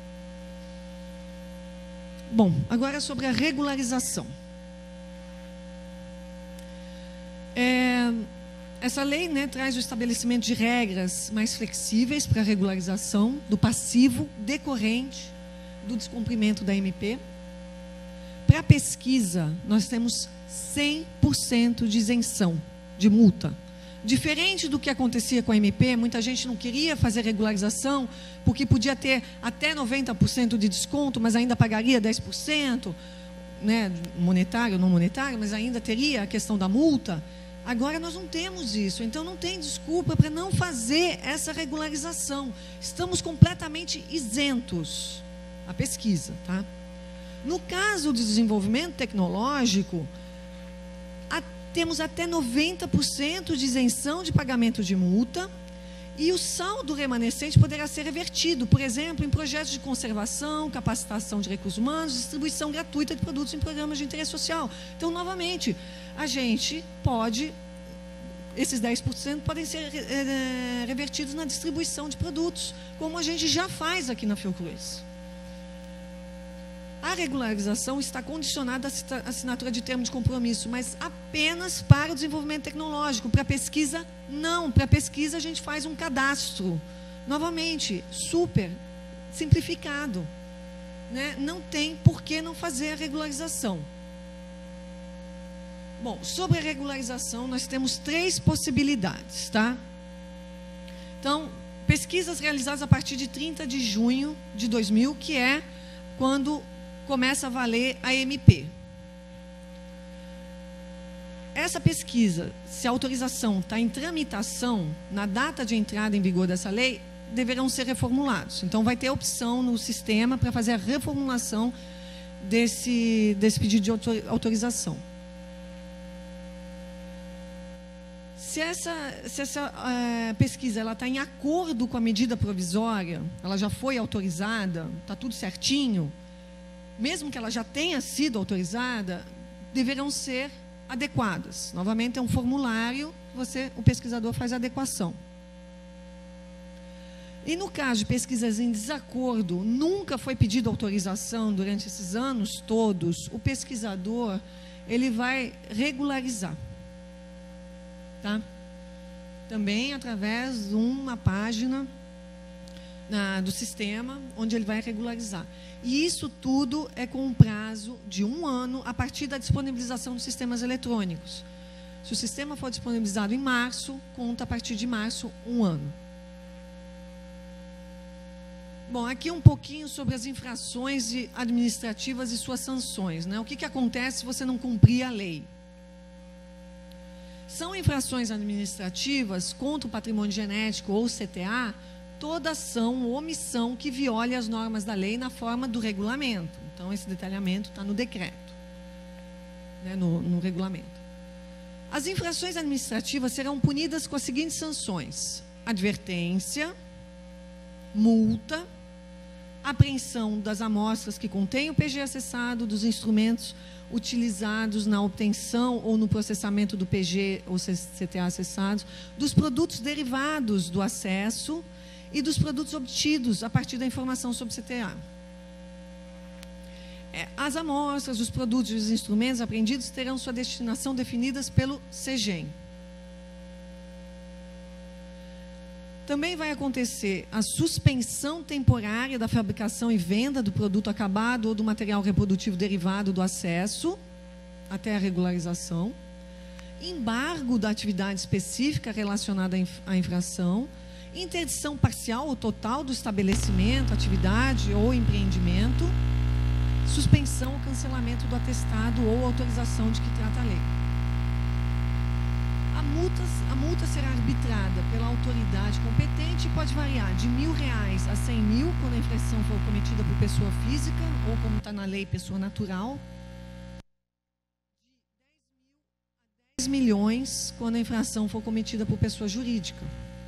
Bom, agora sobre a regularização. Essa lei traz o estabelecimento de regras mais flexíveis para a regularização do passivo decorrente do descumprimento da MP. Para a pesquisa, nós temos 100% de isenção de multa. Diferente do que acontecia com a MP, muita gente não queria fazer regularização porque podia ter até 90% de desconto, mas ainda pagaria 10%, monetário ou não monetário, mas ainda teria a questão da multa. Agora nós não temos isso, então não tem desculpa para não fazer essa regularização. Estamos completamente isentos à pesquisa, tá? No caso do desenvolvimento tecnológico, temos até 90% de isenção de pagamento de multa e o saldo remanescente poderá ser revertido, por exemplo, em projetos de conservação, capacitação de recursos humanos, distribuição gratuita de produtos em programas de interesse social. Então, novamente, a gente pode esses 10% podem ser revertidos na distribuição de produtos, como a gente já faz aqui na Fiocruz. A regularização está condicionada à assinatura de termo de compromisso, mas apenas para o desenvolvimento tecnológico. Para pesquisa, não. Para pesquisa, a gente faz um cadastro, novamente, super simplificado, né? Não tem por que não fazer a regularização. Bom, sobre a regularização, nós temos 3 possibilidades, tá? Então, pesquisas realizadas a partir de 30 de junho de 2000, que é quando começa a valer a MP. Essa pesquisa, se a autorização está em tramitação, na data de entrada em vigor dessa lei, deverão ser reformulados. Então, vai ter opção no sistema para fazer a reformulação desse pedido de autorização. Se essa pesquisa está em acordo com a medida provisória, ela já foi autorizada, está tudo certinho, mesmo que ela já tenha sido autorizada, deverão ser adequadas. Novamente, é um formulário, o pesquisador faz a adequação. E no caso de pesquisas em desacordo, nunca foi pedido autorização durante esses anos todos, o pesquisador ele vai regularizar. Tá? Também através de uma página do sistema, onde ele vai regularizar. E isso tudo é com um prazo de 1 ano a partir da disponibilização dos sistemas eletrônicos. Se o sistema for disponibilizado em março, conta a partir de março 1 ano. Bom, aqui um pouquinho sobre as infrações administrativas e suas sanções, né? O que acontece se você não cumprir a lei? São infrações administrativas contra o patrimônio genético ou CTA, toda ação ou omissão que viole as normas da lei na forma do regulamento. Então, esse detalhamento está no decreto, né, no regulamento. As infrações administrativas serão punidas com as seguintes sanções: advertência, multa, apreensão das amostras que contêm o PG acessado, dos instrumentos utilizados na obtenção ou no processamento do PG ou CTA acessados, dos produtos derivados do acesso e dos produtos obtidos a partir da informação sobre CTA. As amostras, os produtos e os instrumentos apreendidos terão sua destinação definidas pelo CEGEM. Também vai acontecer a suspensão temporária da fabricação e venda do produto acabado ou do material reprodutivo derivado do acesso, até a regularização, embargo da atividade específica relacionada à infração, interdição parcial ou total do estabelecimento, atividade ou empreendimento, suspensão ou cancelamento do atestado ou autorização de que trata a lei. A multa será arbitrada pela autoridade competente e pode variar de R$ 1.000 a R$ 100.000 quando a infração for cometida por pessoa física ou, como está na lei, pessoa natural, de R$ 10.000 a R$ 10 milhões quando a infração for cometida por pessoa jurídica.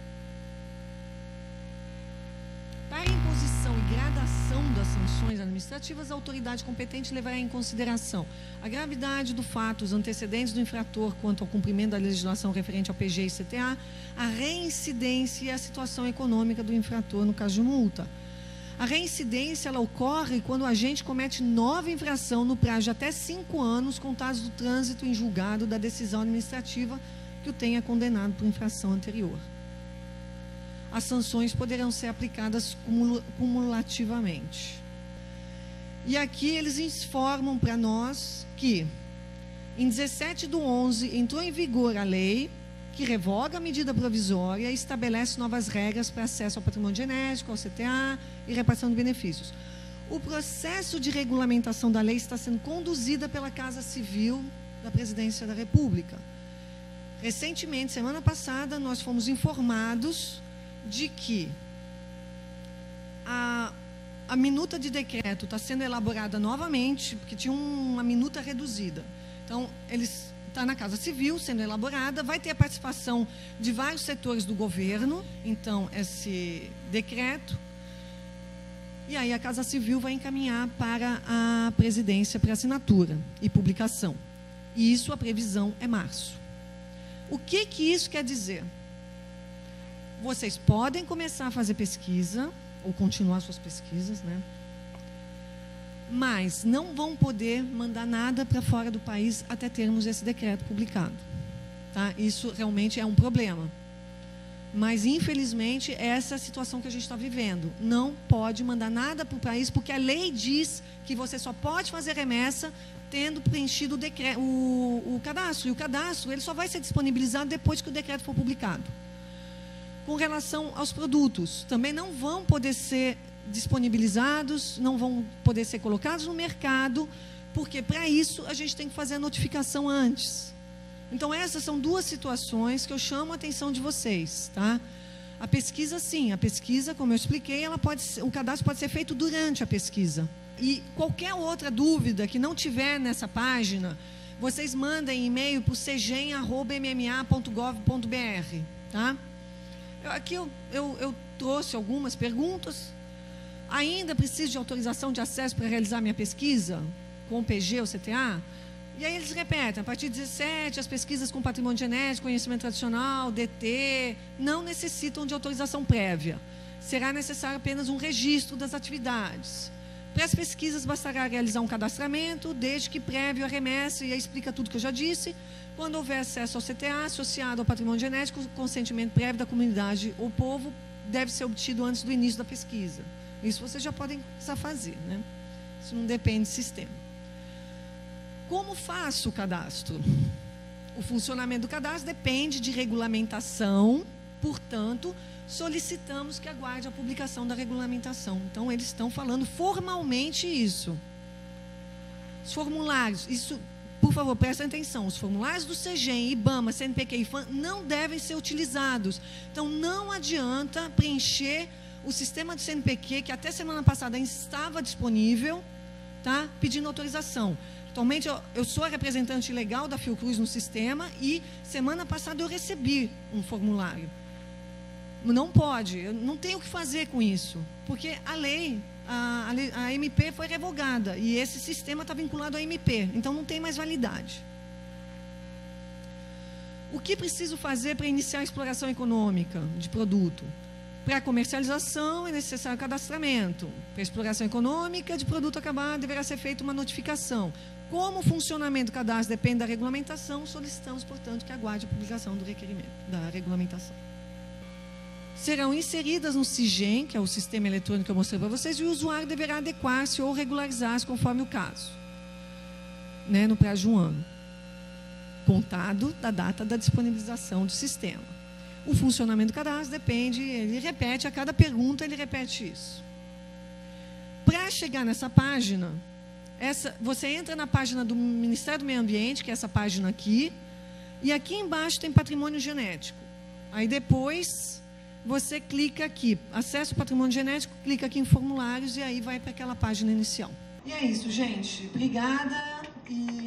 Para a imposição e gradação das sanções administrativas, a autoridade competente levará em consideração a gravidade do fato, os antecedentes do infrator quanto ao cumprimento da legislação referente ao PG e CTA, a reincidência e a situação econômica do infrator no caso de multa. A reincidência ela ocorre quando o agente comete nova infração no prazo de até 5 anos, contados do trânsito em julgado da decisão administrativa que o tenha condenado por infração anterior. As sanções poderão ser aplicadas cumulativamente. E aqui eles informam para nós que, em 17/11, entrou em vigor a lei que revoga a medida provisória e estabelece novas regras para acesso ao patrimônio genético, ao CTA e repartição de benefícios. O processo de regulamentação da lei está sendo conduzida pela Casa Civil da Presidência da República. Recentemente, semana passada, nós fomos informados de que a minuta de decreto está sendo elaborada novamente, porque tinha uma minuta reduzida. Então, está na Casa Civil sendo elaborada, vai ter a participação de vários setores do governo, então, esse decreto, e aí a Casa Civil vai encaminhar para a presidência para assinatura e publicação. E isso, a previsão é março. O que isso quer dizer? Vocês podem começar a fazer pesquisa, ou continuar suas pesquisas, né? Mas não vão poder mandar nada para fora do país até termos esse decreto publicado. Tá? Isso realmente é um problema. Mas, infelizmente, essa é a situação que a gente está vivendo. Não pode mandar nada para o país, porque a lei diz que você só pode fazer remessa tendo preenchido o cadastro. E o cadastro ele só vai ser disponibilizado depois que o decreto for publicado. Com relação aos produtos, também não vão poder ser disponibilizados, não vão poder ser colocados no mercado, porque para isso a gente tem que fazer a notificação antes. Então essas são duas situações que eu chamo a atenção de vocês, tá? A pesquisa, sim, a pesquisa, como eu expliquei, o cadastro pode ser feito durante a pesquisa. E qualquer outra dúvida que não tiver nessa página, vocês mandem e-mail para o cegem@mma.gov.br, tá? Aqui eu trouxe algumas perguntas. Ainda preciso de autorização de acesso para realizar minha pesquisa com o PG ou CTA? E aí eles repetem, a partir de 17, as pesquisas com patrimônio genético, conhecimento tradicional, DT, não necessitam de autorização prévia. Será necessário apenas um registro das atividades. Para as pesquisas, bastará realizar um cadastramento, desde que prévio a remessa, e aí explica tudo que eu já disse. Quando houver acesso ao CTA, associado ao patrimônio genético, o consentimento prévio da comunidade ou povo deve ser obtido antes do início da pesquisa. Isso vocês já podem começar a fazer, né? Isso não depende do sistema. Como faço o cadastro? O funcionamento do cadastro depende de regulamentação, portanto, solicitamos que aguarde a publicação da regulamentação. Então, eles estão falando formalmente isso. Os formulários, isso, por favor, prestem atenção, os formulários do CEGEM, IBAMA, CNPq e IFAM não devem ser utilizados. Então, não adianta preencher o sistema do CNPq, que até semana passada estava disponível, tá? Pedindo autorização. Atualmente, eu sou a representante legal da Fiocruz no sistema e semana passada eu recebi um formulário. Não pode, eu não tenho o que fazer com isso, porque a lei, a MP foi revogada e esse sistema está vinculado à MP, então não tem mais validade. O que preciso fazer para iniciar a exploração econômica de produto? Para a comercialização é necessário cadastramento. Para a exploração econômica de produto acabado deverá ser feita uma notificação. Como o funcionamento do cadastro depende da regulamentação, solicitamos, portanto, que aguarde a publicação do requerimento, da regulamentação. Serão inseridas no SIGEM, que é o sistema eletrônico que eu mostrei para vocês, e o usuário deverá adequar-se ou regularizar-se conforme o caso, né, no prazo de 1 ano, contado da data da disponibilização do sistema. O funcionamento do cadastro depende, ele repete, a cada pergunta ele repete isso. Para chegar nessa página, você entra na página do Ministério do Meio Ambiente, que é essa página aqui, e aqui embaixo tem patrimônio genético. Aí depois você clica aqui, acessa o patrimônio genético, clica aqui em formulários e aí vai para aquela página inicial. E é isso, gente. Obrigada e